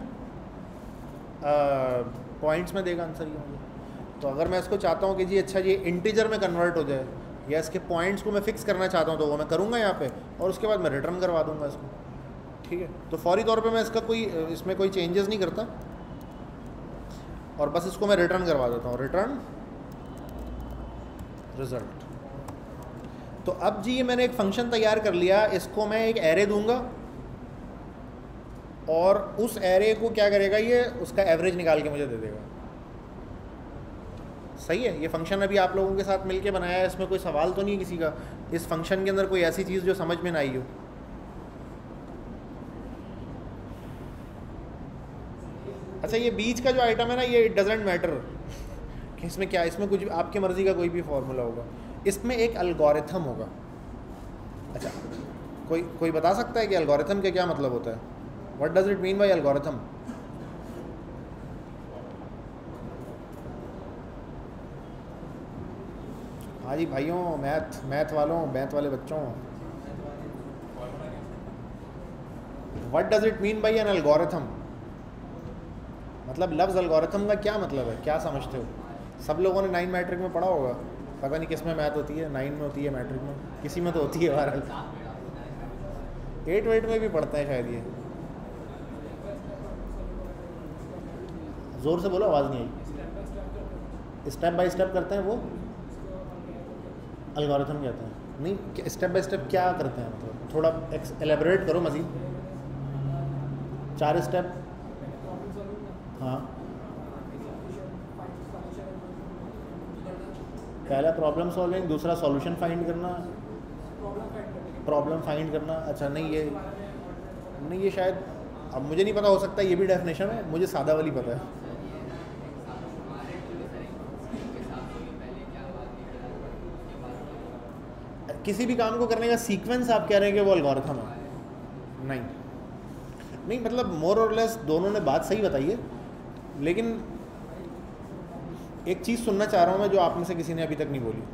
पॉइंट्स में देगा आंसर ये मुझे। तो अगर मैं इसको चाहता हूँ कि जी अच्छा ये इंटीजर में कन्वर्ट हो जाए या इसके पॉइंट्स को मैं फिक्स करना चाहता हूँ तो वो मैं करूँगा यहाँ पे, और उसके बाद मैं रिटर्न करवा दूँगा इसको। ठीक है, तो फौरी तौर पे मैं इसका कोई इसमें कोई चेंजेस नहीं करता और बस इसको मैं रिटर्न करवा देता हूँ, रिटर्न रिजल्ट। तो अब जी ये मैंने एक फंक्शन तैयार कर लिया, इसको मैं एक एरे दूंगा और उस एरे को क्या करेगा, ये उसका एवरेज निकाल के मुझे दे देगा। सही है, ये फंक्शन अभी आप लोगों के साथ मिलके बनाया है, इसमें कोई सवाल तो नहीं है किसी का? इस फंक्शन के अंदर कोई ऐसी चीज़ जो समझ में ना आई हो? अच्छा, ये बीच का जो आइटम है ना, ये इट डजेंट मैटर कि इसमें क्या, इसमें कुछ आपकी मर्ज़ी का कोई भी फॉर्मूला होगा, इसमें एक अलगोरिथम होगा। अच्छा, कोई कोई बता सकता है कि अलगोरिथम का क्या मतलब होता है? What does it mean by algorithm? हाँ जी भाइयों, मैथ मैथ वालों, मैथ वाले बच्चों, what does it mean by an algorithm? मतलब लफ्ज़ अलगोरिथम का क्या मतलब है, क्या समझते हो? सब लोगों ने नाइन मैट्रिक में पढ़ा होगा, पता नहीं किस में मैथ होती है, नाइन में होती है, मैट्रिक में किसी में तो होती है, बहरहाल एट वेट में भी पढ़ते हैं शायद। ये ज़ोर से बोलो, आवाज़ नहीं आई। स्टेप बाय स्टेप करते हैं वो अलगोरिथम कहते हैं। नहीं, स्टेप बाय स्टेप क्या करते हैं, मतलब थोड़ा एलेबोरेट करो मज़ीद। चार स्टेप, हाँ। पहला प्रॉब्लम सॉल्विंग, दूसरा सॉल्यूशन फाइंड करना, प्रॉब्लम फाइंड करना। अच्छा, नहीं ये नहीं ये शायद, अब मुझे नहीं पता, हो सकता है ये भी डेफिनेशन है, मुझे सादा वाली पता है। किसी भी काम को करने का सीक्वेंस आप कह रहे हैं कि वो अलगोरिथम है? नहीं नहीं, मतलब मोर और लेस दोनों ने बात सही बताई है, लेकिन एक चीज़ सुनना चाह रहा हूँ मैं जो आप में से किसी ने अभी तक नहीं बोली।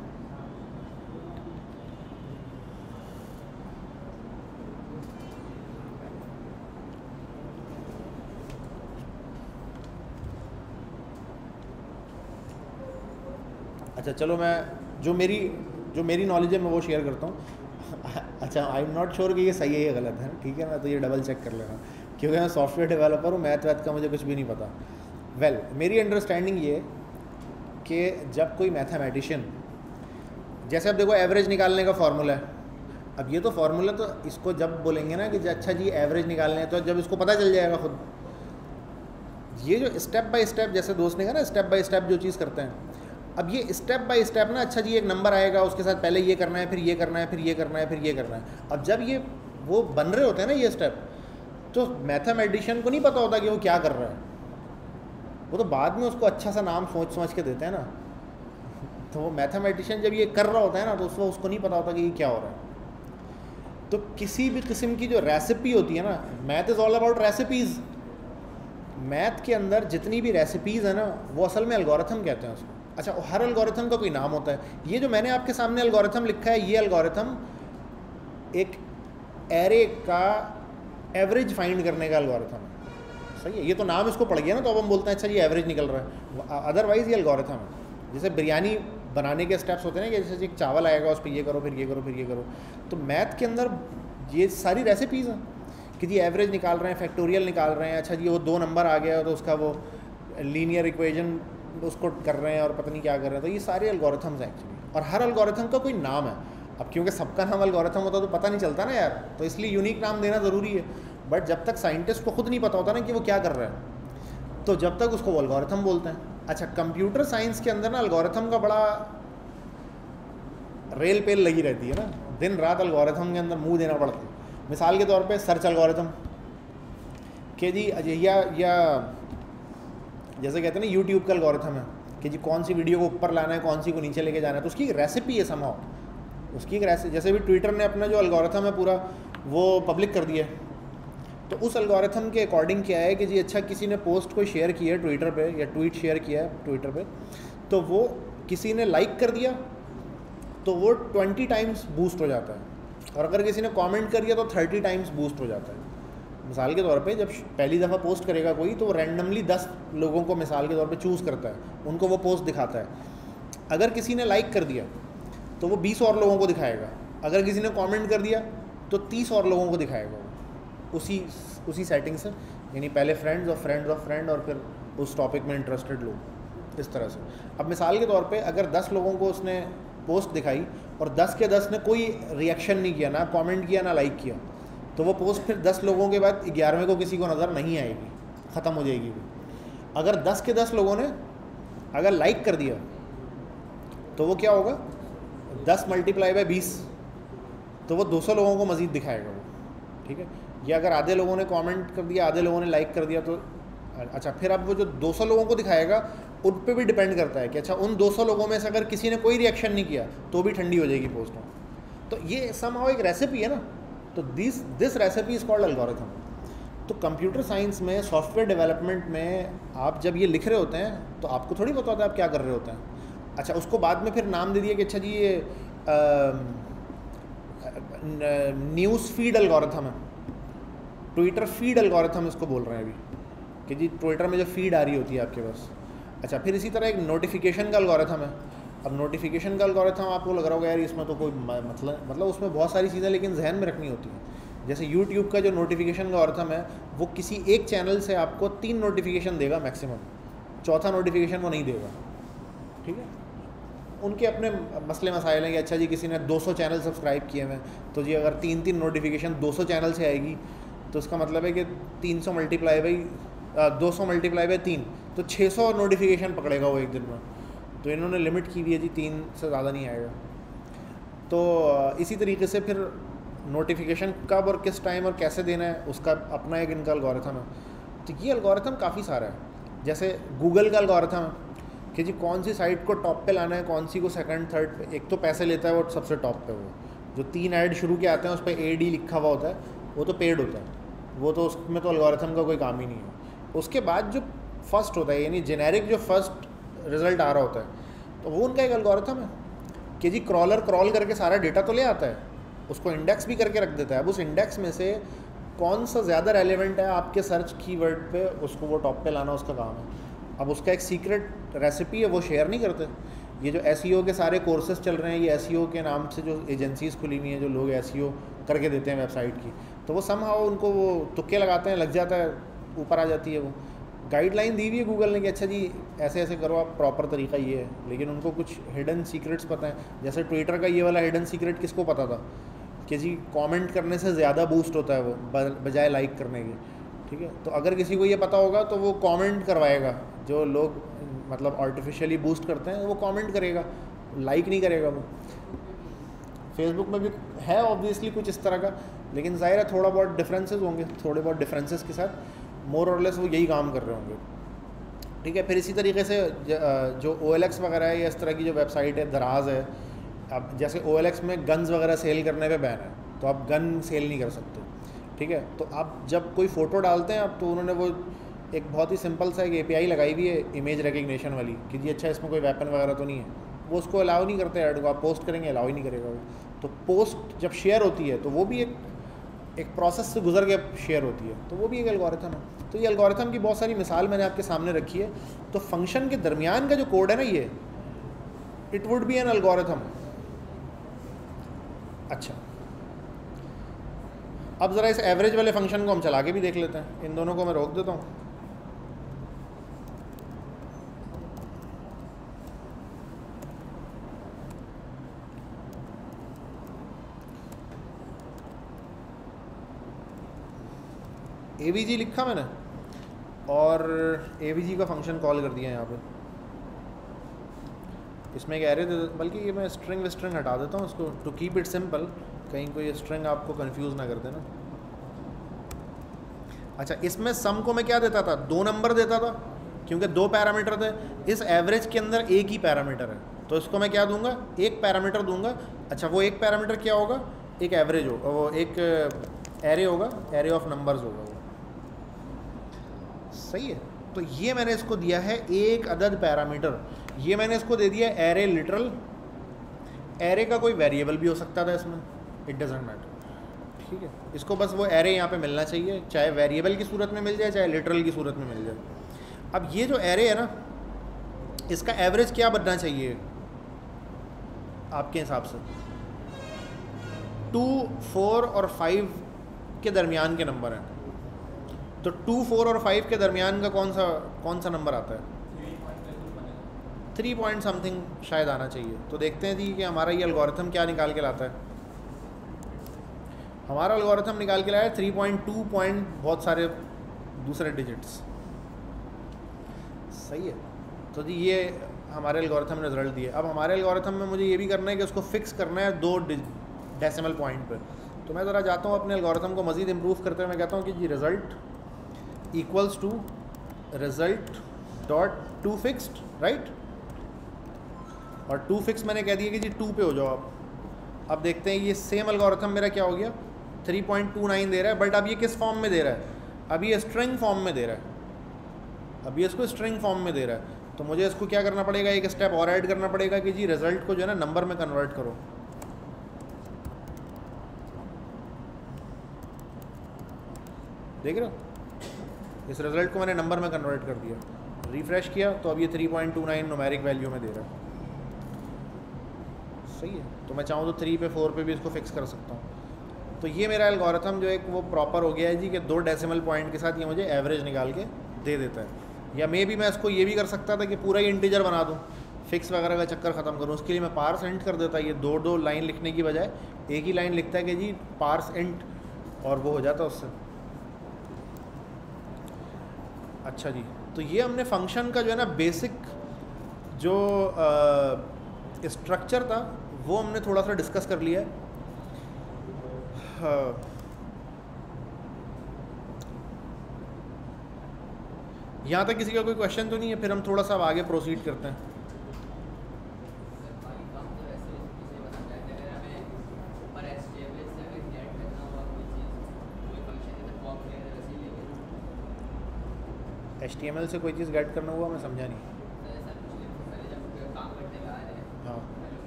अच्छा चलो, मैं जो मेरी जो मेरी नॉलेज है मैं वो शेयर करता हूँ। अच्छा, आई एम नॉट श्योर कि ये सही है या गलत है, ठीक है ना, तो ये डबल चेक कर लेना, क्योंकि मैं सॉफ्टवेयर डेवलपर हूँ, मैथ वैथ का मुझे कुछ भी नहीं पता। वेल well, मेरी अंडरस्टैंडिंग ये कि जब कोई मैथमेटिशियन, जैसे अब देखो एवरेज निकालने का फार्मूला है, अब ये तो फार्मूला तो इसको जब बोलेंगे ना कि अच्छा जी एवरेज निकालने है, तो जब इसको पता चल जाएगा खुद, ये जो स्टेप बाय स्टेप, जैसे दोस्त ने कहा ना स्टेप बाय स्टेप जो चीज़ करते हैं, अब ये स्टेप बाय स्टेप ना, अच्छा जी एक नंबर आएगा, उसके साथ पहले ये करना है, फिर ये करना है, फिर ये करना है, फिर ये करना है। अब जब ये वो बन रहे होते हैं ना ये स्टेप, तो मैथमेटिशियन को नहीं पता होता कि वो क्या कर रहा है, वो तो बाद में उसको अच्छा सा नाम सोच समझ के देते हैं ना। तो वो मैथमेटिशियन जब ये कर रहा होता है ना, तो उसको उसको नहीं पता होता कि ये क्या हो रहा है। तो किसी भी किस्म की जो रेसिपी होती है ना, math is all about recipes. Math के अंदर जितनी भी रेसिपीज़ है ना, वो असल में अलगोरिथम कहते हैं उसको। अच्छा, हर अलगोरिथम का कोई नाम होता है। ये जो मैंने आपके सामने अलगोरिथम लिखा है, ये अलगोरिथम एक एरे का एवरेज फाइंड करने का अलगोरिथम है। सही है, ये तो नाम इसको पड़ गया ना, तो अब हम बोलते हैं अच्छा ये एवरेज निकल रहा है, अदरवाइज़ ये अलगोरिथम है। जैसे बिरयानी बनाने के स्टेप्स होते हैं ना, कि जैसे एक चावल आएगा, उस पर ये करो, फिर ये करो, फिर ये करो, तो मैथ के अंदर ये सारी रेसिपीज़ हैं कि जी एवरेज निकाल रहे हैं, फैक्टोरियल निकाल रहे हैं, अच्छा जी वो दो नंबर आ गया तो उसका वो लीनियर इक्वेशन उसको कर रहे हैं और पता नहीं क्या कर रहे हैं। तो ये सारे अलगोरिथम्स हैं एक्चुअली, और हर अलगोरिथम का कोई नाम है। अब क्योंकि सबका नाम अलगोरिथम होता तो पता नहीं चलता ना यार, तो इसलिए यूनिक नाम देना ज़रूरी है। बट जब तक साइंटिस्ट को खुद नहीं पता होता ना कि वो क्या कर रहा है, तो जब तक उसको वो अलगोरिथम बोलते हैं। अच्छा, कंप्यूटर साइंस के अंदर ना अलगोरिथम का बड़ा रेल पेल लगी रहती है ना, दिन रात अलगोरिथम के अंदर मुंह देना पड़ता है। मिसाल के तौर पे सर्च अलगोरिथम कि जी या या जैसे कहते हैं ना यूट्यूब का अलगोरिथम है कि जी कौन सी वीडियो को ऊपर लाना है, कौन सी को नीचे लेके जाना है, तो उसकी एक रेसिपी है समहाउ, उसकी एक रेसिपी। जैसे भी ट्विटर ने अपना जो अलगोरिथम है पूरा वो पब्लिक कर दिया है, तो उस अलगोरिथम के अकॉर्डिंग क्या है कि जी अच्छा किसी ने पोस्ट कोई शेयर किया है ट्विटर पे, या ट्वीट शेयर किया है ट्विटर पे, तो वो किसी ने लाइक कर दिया तो वो ट्वेंटी टाइम्स बूस्ट हो जाता है, और अगर किसी ने कमेंट कर दिया तो थर्टी टाइम्स बूस्ट हो जाता है। मिसाल के तौर पे जब पहली दफ़ा पोस्ट करेगा कोई, तो वो रैंडमली दस लोगों को मिसाल के तौर पे चूज़ करता है, उनको वो पोस्ट दिखाता है। अगर किसी ने लाइक कर दिया तो वो बीस और लोगों को दिखाएगा, अगर किसी ने कमेंट कर दिया तो तीस और लोगों को दिखाएगा वो, उसी उसी सेटिंग से, यानी पहले फ्रेंड्स और फ्रेंड्स ऑफ फ्रेंड और फिर उस टॉपिक में इंटरेस्टेड लोग, इस तरह से। अब मिसाल के तौर पे अगर दस लोगों को उसने पोस्ट दिखाई और दस के दस ने कोई रिएक्शन नहीं किया, ना कमेंट किया ना लाइक किया, तो वो पोस्ट फिर दस लोगों के बाद ग्यारहवें को किसी को नज़र नहीं आएगी, ख़त्म हो जाएगी वो। अगर दस के दस लोगों ने अगर लाइक कर दिया तो वो क्या होगा, दस मल्टीप्लाई बाय बीस, तो वो दो सौ लोगों को मज़ीद दिखाएगा वो, ठीक है। या अगर आधे लोगों ने कमेंट कर दिया, आधे लोगों ने लाइक कर दिया, तो अच्छा फिर अब वो जो दो सौ लोगों को दिखाएगा उन पे भी डिपेंड करता है कि अच्छा उन दो सौ लोगों में से अगर किसी ने कोई रिएक्शन नहीं किया तो भी ठंडी हो जाएगी पोस्ट। तो ये समहाउ एक रेसिपी है ना, तो this this recipe is called algorithm. तो कंप्यूटर साइंस में, सॉफ्टवेयर डेवलपमेंट में आप जब ये लिख रहे होते हैं तो आपको थोड़ी पता होता है आप क्या कर रहे होते हैं। अच्छा उसको बाद में फिर नाम दे दिया कि अच्छा जी ये न्यूज़ फीड एल्गोरिथम है, ट्विटर फीड एल्गोरिथम इसको बोल रहे हैं अभी कि जी ट्विटर में जो फीड आ रही होती है आपके पास। अच्छा फिर इसी तरह एक नोटिफिकेशन का एल्गोरिथम है। अब नोटिफिकेशन का एल्गोरिथम आपको लग रहा होगा यार इसमें तो कोई मतलब मतलब उसमें बहुत सारी चीज़ें लेकिन जहन में रखनी होती हैं। जैसे यूट्यूब का जो नोटिफिकेशन का एल्गोरिथम है वो किसी एक चैनल से आपको तीन नोटिफिकेशन देगा मैक्सिमम, चौथा नोटिफिकेशन वो नहीं देगा, ठीक है। उनके अपने मसले मसाइल हैं कि अच्छा जी किसी ने दो सौ चैनल सब्सक्राइब किए हुए हैं तो जी अगर तीन तीन नोटिफिकेशन दो सौ चैनल से आएगी तो उसका मतलब है कि तीन सौ मल्टीप्लाई बाई दो सौ मल्टीप्लाई बाई तीन तो छः सौ नोटिफिकेशन पकड़ेगा वो एक दिन में। तो इन्होंने लिमिट की हुई है जी तीन से ज़्यादा नहीं आएगा। तो इसी तरीके से फिर नोटिफिकेशन कब और किस टाइम और कैसे देना है उसका अपना एक इनका एल्गोरिथम है। तो ये एल्गोरिथम काफ़ी सारा है। जैसे गूगल का एल्गोरिथम है कि जी कौन सी साइट को टॉप पे लाना है, कौन सी को सेकंड थर्ड पे। एक तो पैसे लेता है वो सबसे टॉप पे, वो जो तीन ऐड शुरू के आते हैं उस पर ए डी लिखा हुआ होता है वो तो पेड होता है, वो तो उसमें तो एल्गोरिथम का कोई काम ही नहीं है। उसके बाद जो फर्स्ट होता है यानी जेनेरिक जो फर्स्ट रिज़ल्ट आ रहा होता है तो वो उनका एक एल्गोरिथम है कि जी क्रॉलर क्रॉल करके सारा डेटा तो ले आता है, उसको इंडेक्स भी करके रख देता है। अब उस इंडेक्स में से कौन सा ज़्यादा रेलेवेंट है आपके सर्च कीवर्ड पे, उसको वो टॉप पे लाना उसका काम है। अब उसका एक सीक्रेट रेसिपी है वो शेयर नहीं करते। ये जो एस ई ओ के सारे कोर्सेज चल रहे हैं, ये एस ई ओ के नाम से जो एजेंसीज़ खुली हुई हैं जो लोग एस ई ओ करके देते हैं वेबसाइट की, तो वो समहाउ उनको वो तुक्के लगाते हैं, लग जाता है, ऊपर आ जाती है वो। गाइडलाइन दी हुई है गूगल ने कि अच्छा जी ऐसे ऐसे करो आप, प्रॉपर तरीका ये है, लेकिन उनको कुछ हिडन सीक्रेट्स पता है। जैसे ट्विटर का ये वाला हिडन सीक्रेट किसको पता था कि जी कमेंट करने से ज़्यादा बूस्ट होता है वो बजाय लाइक करने के, ठीक है। तो अगर किसी को ये पता होगा तो वो कमेंट करवाएगा, जो लोग मतलब आर्टिफिशियली बूस्ट करते हैं वो कमेंट करेगा, लाइक नहीं करेगा वो। फेसबुक में भी है ऑब्वियसली कुछ इस तरह का, लेकिन ज़ाहिर है थोड़ा बहुत डिफरेंसेस होंगे, थोड़े बहुत डिफरेंसेस के साथ मोर और लेस वो यही काम कर रहे होंगे, ठीक है। फिर इसी तरीके से जो ओ एल एक्स वगैरह है या इस तरह की जो वेबसाइट है, दराज है, अब जैसे ओ एल एक्स में गन्स वगैरह सेल करने पे बैन है तो आप गन सेल नहीं कर सकते, ठीक है। तो आप जब कोई फ़ोटो डालते हैं अब तो उन्होंने वो एक बहुत ही सिंपल सा एक ए पी आई लगाई हुई है इमेज रिकग्निशन वाली कि जी अच्छा इसमें कोई वेपन वगैरह तो नहीं है, वो उसको अलाउ नहीं करते ऐड को। आप पोस्ट करेंगे अलाउ ही नहीं करेगा वो। तो पोस्ट जब शेयर होती है तो वो भी एक एक प्रोसेस से गुजर के शेयर होती है, तो वो भी एक एल्गोरिथम है। तो ये एल्गोरिथम की बहुत सारी मिसाल मैंने आपके सामने रखी है। तो फंक्शन के दरमियान का जो कोड है ना, ये it would be an algorithm. अच्छा अब ज़रा इस एवरेज वाले फंक्शन को हम चला के भी देख लेते हैं। इन दोनों को मैं रोक देता हूँ। ए वी जी लिखा मैंने और ए वी जी का फंक्शन कॉल कर दिया यहाँ पे। इसमें एक एरे दे, बल्कि ये मैं स्ट्रिंग विस्ट्रिंग हटा देता हूँ इसको टू कीप इट सिंपल, कहीं कोई स्ट्रिंग आपको कंफ्यूज ना कर देना। अच्छा इसमें सम को मैं क्या देता था, दो नंबर देता था क्योंकि दो पैरामीटर थे। इस एवरेज के अंदर एक ही पैरामीटर है तो इसको मैं क्या दूंगा, एक पैरामीटर दूंगा। अच्छा वो एक पैरामीटर क्या होगा, एक एवरेज होगा, वो एक एरे होगा, एरे ऑफ नंबर्स होगा वो, सही है। तो ये मैंने इसको दिया है एक अदद पैरामीटर, ये मैंने इसको दे दिया एरे लिटरल। एरे का कोई वेरिएबल भी हो सकता था इसमें, इट डजंट मैटर, ठीक है। इसको बस वो एरे यहाँ पे मिलना चाहिए, चाहे वेरिएबल की सूरत में मिल जाए चाहे लिटरल की सूरत में मिल जाए। अब ये जो एरे है ना, इसका एवरेज क्या बनना चाहिए आपके हिसाब से, टू फोर और फाइव के दरमियान के नंबर हैं। तो टू फोर और फाइव के दरमियान का कौन सा कौन सा नंबर आता है, थ्री पॉइंट समथिंग शायद आना चाहिए। तो देखते हैं जी कि हमारा ये एल्गोरिथम क्या निकाल के लाता है। हमारा एल्गोरिथम निकाल के लाया थ्री पॉइंट टू पॉइंट बहुत सारे दूसरे डिजिट्स। सही है। तो जी ये हमारे एल्गोरिथम ने रिजल्ट दिए। अब हमारे एल्गोरिथम में मुझे ये भी करना है कि उसको फिक्स करना है दो डेसिमल पॉइंट पर। तो मैं ज़रा जाता हूँ अपने एल्गोरिथम को मज़ीद इम्प्रूव करते हुए मैं कहता हूँ कि जी result equals to result dot to fixed, right. और टू फिक्स मैंने कह दिया कि जी टू पे हो जाओ आप। अब देखते हैं ये सेम एल्गोरिथम मेरा क्या हो गया, थ्री पॉइंट टू नाइन दे रहा है, बट अब ये किस फॉर्म में दे रहा है, अब ये स्ट्रिंग फॉर्म में दे रहा है। अब ये इसको स्ट्रिंग फॉर्म में दे रहा है, तो मुझे इसको क्या करना पड़ेगा, एक स्टेप और ऐड करना पड़ेगा कि जी रिज़ल्ट को जो है ना नंबर में कन्वर्ट करो। देख रहे हो, इस रिज़ल्ट को मैंने नंबर में कन्वर्ट कर दिया, रिफ़्रेश किया तो अब ये three point two nine numeric value में दे रहा है। सही है। तो मैं चाहूँ तो थ्री पे फोर पे भी इसको फिक्स कर सकता हूँ। तो ये मेरा एल्गोरिथम जो एक वो प्रॉपर हो गया है जी कि दो डेसिमल पॉइंट के साथ ये मुझे एवरेज निकाल के दे देता है। या मे भी मैं इसको ये भी कर सकता था कि पूरा ही इंटीजर बना दूँ, फिक्स वगैरह का चक्कर ख़त्म करूँ। उसके लिए मैं पार्स इंट कर देता, ये दो दो लाइन लिखने की बजाय एक ही लाइन लिखता है कि जी पार्स इंट, और वो हो जाता उससे। अच्छा जी, तो ये हमने फंक्शन का जो है ना बेसिक जो स्ट्रक्चर था वो हमने थोड़ा सा डिस्कस कर लिया है। हाँ। यहाँ तक किसी का कोई क्वेश्चन तो नहीं है, फिर हम थोड़ा सा आगे प्रोसीड करते हैं। एच टी एम एल से कोई चीज़ गेट करना हुआ, मैं समझा नहीं। हाँ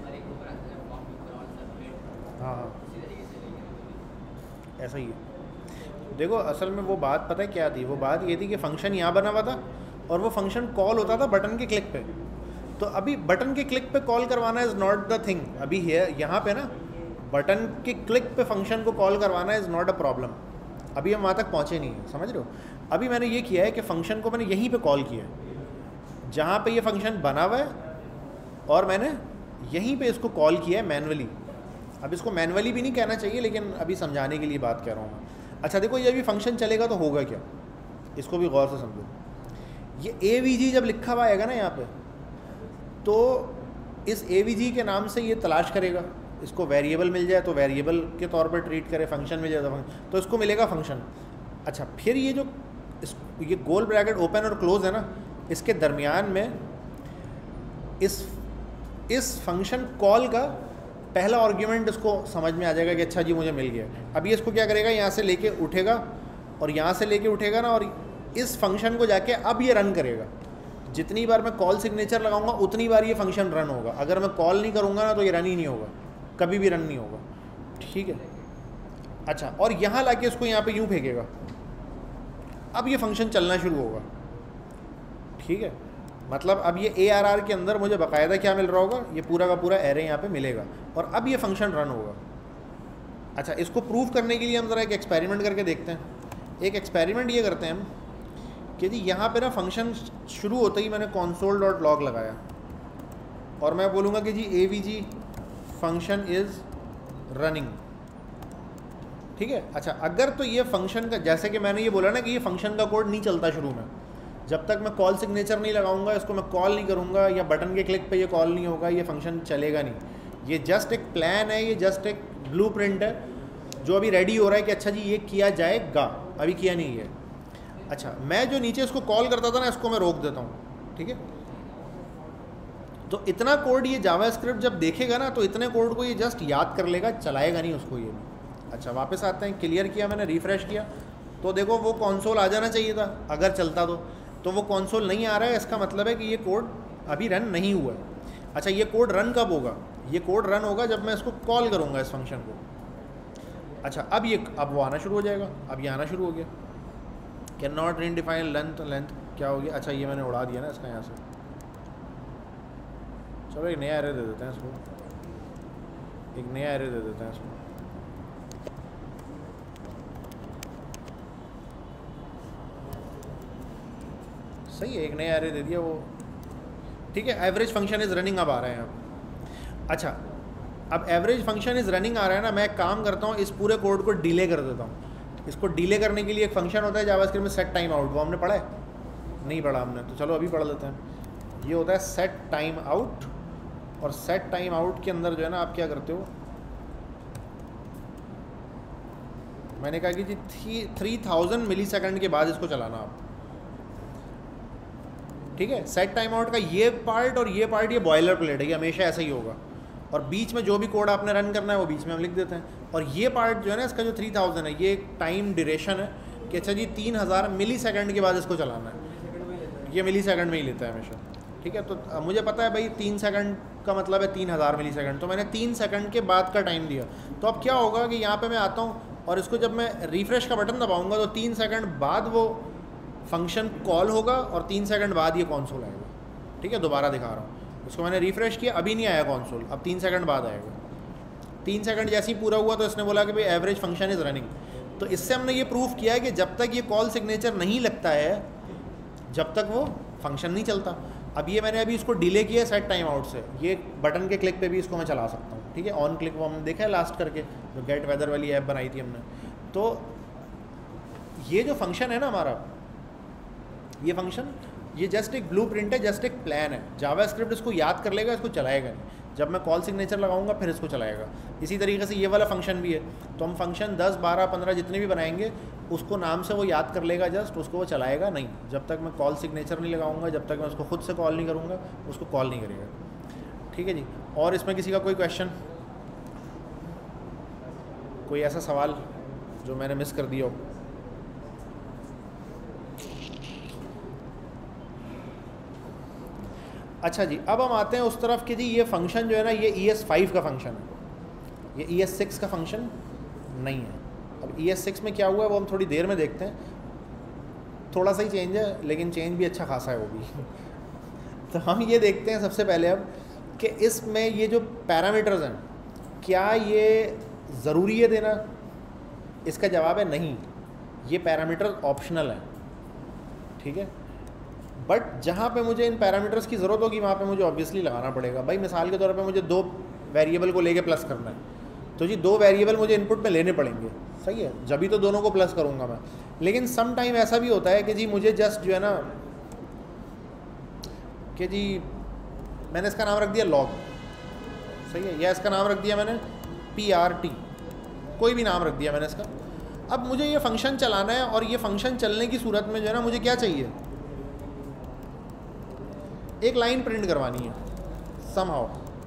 हाँ हाँ ऐसा ही है। देखो असल में वो बात पता है क्या थी, वो बात ये थी कि फ़ंक्शन यहाँ बना हुआ था और वो फंक्शन कॉल होता था बटन के क्लिक पे। तो अभी बटन के क्लिक पे कॉल करवाना इज़ नॉट द थिंग। अभी है यहाँ पे ना बटन के क्लिक पे फंक्शन को कॉल करवाना इज़ नॉट अ प्रॉब्लम। अभी हम वहाँ तक पहुँचे नहीं हैं, समझ रहे हो। अभी मैंने ये किया है कि फ़ंक्शन को मैंने यहीं पे कॉल किया है जहाँ पे ये फंक्शन बना हुआ है, और मैंने यहीं पे इसको कॉल किया है मैनुअली। अब इसको मैनुअली भी नहीं कहना चाहिए, लेकिन अभी समझाने के लिए बात कह रहा हूँ मैं। अच्छा देखो, ये भी फंक्शन चलेगा तो होगा क्या, इसको भी गौर से समझो। ये ए वी जी जब लिखा हुआ आएगा ना यहाँ पे, तो इस ए वी जी के नाम से ये तलाश करेगा, इसको वेरिएबल मिल जाए तो वेरिएबल के तौर पर ट्रीट करे, फंक्शन मिल जाए तो फंक्शन, तो इसको मिलेगा फंक्शन। अच्छा फिर ये जो इस ये गोल ब्रैकेट ओपन और क्लोज है ना, इसके दरमियान में इस इस फंक्शन कॉल का पहला आर्ग्यूमेंट इसको समझ में आ जाएगा कि अच्छा जी मुझे मिल गया। अब ये इसको क्या करेगा, यहाँ से लेके उठेगा और यहाँ से लेके उठेगा ना, और इस फंक्शन को जाके अब ये रन करेगा। जितनी बार मैं कॉल सिग्नेचर लगाऊंगा उतनी बार ये फंक्शन रन होगा। अगर मैं कॉल नहीं करूँगा ना तो ये रन ही नहीं होगा, कभी भी रन नहीं होगा। ठीक है। अच्छा, और यहाँ लाके इसको यहाँ पे यूँ फेंकेगा, अब ये फंक्शन चलना शुरू होगा। ठीक है, मतलब अब ये ए आर आर के अंदर मुझे बाकायदा क्या मिल रहा होगा, ये पूरा का पूरा एरे यहाँ पे मिलेगा, और अब ये फंक्शन रन होगा। अच्छा, इसको प्रूव करने के लिए हम ज़रा एक एक्सपेरिमेंट करके देखते हैं। एक एक्सपेरिमेंट ये करते हैं हम कि जी यहाँ पे ना फंक्शन शुरू होते ही मैंने कॉन्सोल डॉट लॉग लगाया और मैं बोलूँगा कि जी A V G function is running. ठीक है। अच्छा, अगर तो ये फंक्शन का, जैसे कि मैंने ये बोला ना कि ये फंक्शन का कोड नहीं चलता शुरू में, जब तक मैं कॉल सिग्नेचर नहीं लगाऊंगा, इसको मैं कॉल नहीं करूंगा या बटन के क्लिक पे ये कॉल नहीं होगा, ये फंक्शन चलेगा नहीं। ये जस्ट एक प्लान है, ये जस्ट एक ब्लूप्रिंट है जो अभी रेडी हो रहा है कि अच्छा जी ये किया जाएगा, अभी किया नहीं है। अच्छा, मैं जो नीचे इसको कॉल करता था ना, इसको मैं रोक देता हूँ। ठीक है, तो इतना कोड ये जावास्क्रिप्ट जब देखेगा ना, तो इतने कोड को ये जस्ट याद कर लेगा, चलाएगा नहीं उसको ये भी। अच्छा, वापस आते हैं, क्लियर किया मैंने, रिफ़्रेश किया तो देखो वो कॉन्सोल आ जाना चाहिए था अगर चलता तो तो वो कॉन्सोल नहीं आ रहा है, इसका मतलब है कि ये कोड अभी रन नहीं हुआ है। अच्छा, ये कोड रन कब होगा, ये कोड रन होगा जब मैं इसको कॉल करूँगा इस फंक्शन को। अच्छा, अब ये अब वो आना शुरू हो जाएगा, अब ये आना शुरू हो गया। Can not redefine length, length क्या हो गया। अच्छा, ये मैंने उड़ा दिया ना इसका यहाँ से। चलो एक नया एरे दे देते हैं इसको, एक नया एरे दे देते हैं इसको। सही है, एक नया एरे दे दिया वो। ठीक है, एवरेज फंक्शन इज़ रनिंग अब आ रहा है यहाँ। अच्छा, अब एवरेज फंक्शन इज़ रनिंग आ रहा है ना, मैं एक काम करता हूँ, इस पूरे कोड को डिले कर देता हूँ। इसको डिले करने के लिए एक फंक्शन होता है जावास्क्रिप्ट में, सेट टाइम आउट। वो हमने पढ़ा है? नहीं पढ़ा हमने, तो चलो अभी पढ़ लेते हैं। ये होता है सेट टाइम आउट, और सेट टाइम आउट के अंदर जो है ना आप क्या करते हो, मैंने कहा कि जी three three thousand millisecond के बाद इसको चलाना आप, ठीक है। सेट टाइम आउट का ये पार्ट और ये पार्ट ये बॉयलर प्लेट है, ये हमेशा ऐसा ही होगा, और बीच में जो भी कोड आपने रन करना है वो बीच में हम लिख देते हैं। और ये पार्ट जो है ना इसका जो थ्री थाउजेंड है, ये एक टाइम ड्यूरेशन है कि अच्छा जी तीन हज़ार मिली सेकेंड के बाद इसको चलाना है, ये मिली सेकेंड में ही लेता है हमेशा, ठीक है। तो मुझे पता है भाई तीन सेकंड का मतलब है तीन हज़ार मिली सेकंड, तो मैंने तीन सेकंड के बाद का टाइम दिया। तो अब क्या होगा कि यहाँ पे मैं आता हूँ और इसको जब मैं रिफ्रेश का बटन दबाऊंगा तो तीन सेकंड बाद वो फंक्शन कॉल होगा और तीन सेकंड बाद ये कॉन्सोल आएगा, ठीक है। दोबारा दिखा रहा हूँ, इसको मैंने रिफ्रेश किया, अभी नहीं आया कॉन्सोल, अब तीन सेकंड बाद आएगा। तीन सेकंड जैसे ही पूरा हुआ तो इसने बोला कि भाई एवरेज फंक्शन इज़ रनिंग। तो इससे हमने ये प्रूफ किया है कि जब तक ये कॉल सिग्नेचर नहीं लगता है, जब तक वो फंक्शन नहीं चलता। अब ये मैंने अभी इसको डिले किया सेट टाइम आउट से, ये बटन के क्लिक पे भी इसको मैं चला सकता हूँ, ठीक है। ऑन क्लिक वो हमने देखा है लास्ट करके, जो गेट वेदर वाली ऐप बनाई थी हमने। तो ये जो फंक्शन है ना हमारा, ये फंक्शन ये जस्ट एक ब्लूप्रिंट है, जस्ट एक प्लान है। जावास्क्रिप्ट इसको याद कर लेगा, इसको चलाएगा नहीं। जब मैं कॉल सिग्नेचर लगाऊंगा फिर इसको चलाएगा। इसी तरीके से ये वाला फंक्शन भी है, तो हम फंक्शन दस बारह पंद्रह जितने भी बनाएंगे उसको नाम से वो याद कर लेगा जस्ट, उसको वो चलाएगा नहीं। जब तक मैं कॉल सिग्नेचर नहीं लगाऊंगा, जब तक मैं उसको खुद से कॉल नहीं करूँगा, उसको कॉल नहीं करेगा, ठीक है जी। और इसमें किसी का कोई क्वेश्चन, कोई ऐसा सवाल जो मैंने मिस कर दिया हो? अच्छा जी, अब हम आते हैं उस तरफ कि जी ये फंक्शन जो है ना, ये ई एस फाइव का फंक्शन है, ये ई एस सिक्स का फंक्शन नहीं है। अब ई एस सिक्स में क्या हुआ है वो हम थोड़ी देर में देखते हैं, थोड़ा सा ही चेंज है लेकिन चेंज भी अच्छा खासा है वो भी तो हम ये देखते हैं सबसे पहले अब कि इसमें ये जो पैरामीटर्स हैं, क्या ये ज़रूरी है देना? इसका जवाब है नहीं, ये पैरामीटर्स ऑप्शनल हैं, ठीक है। बट जहाँ पे मुझे इन पैरामीटर्स की ज़रूरत होगी वहाँ पे मुझे ऑब्वियसली लगाना पड़ेगा। भाई मिसाल के तौर पे मुझे दो वेरिएबल को लेके प्लस करना है, तो जी दो वेरिएबल मुझे इनपुट में लेने पड़ेंगे, सही है, जब भी तो दोनों को प्लस करूँगा मैं। लेकिन सम टाइम ऐसा भी होता है कि जी मुझे जस्ट जो है ना कि जी मैंने इसका नाम रख दिया लॉग, सही है, या इसका नाम रख दिया मैंने पी आर टी, कोई भी नाम रख दिया मैंने इसका। अब मुझे ये फंक्शन चलाना है और ये फंक्शन चलने की सूरत में जो है ना मुझे क्या चाहिए, एक लाइन प्रिंट करवानी है समहाउ,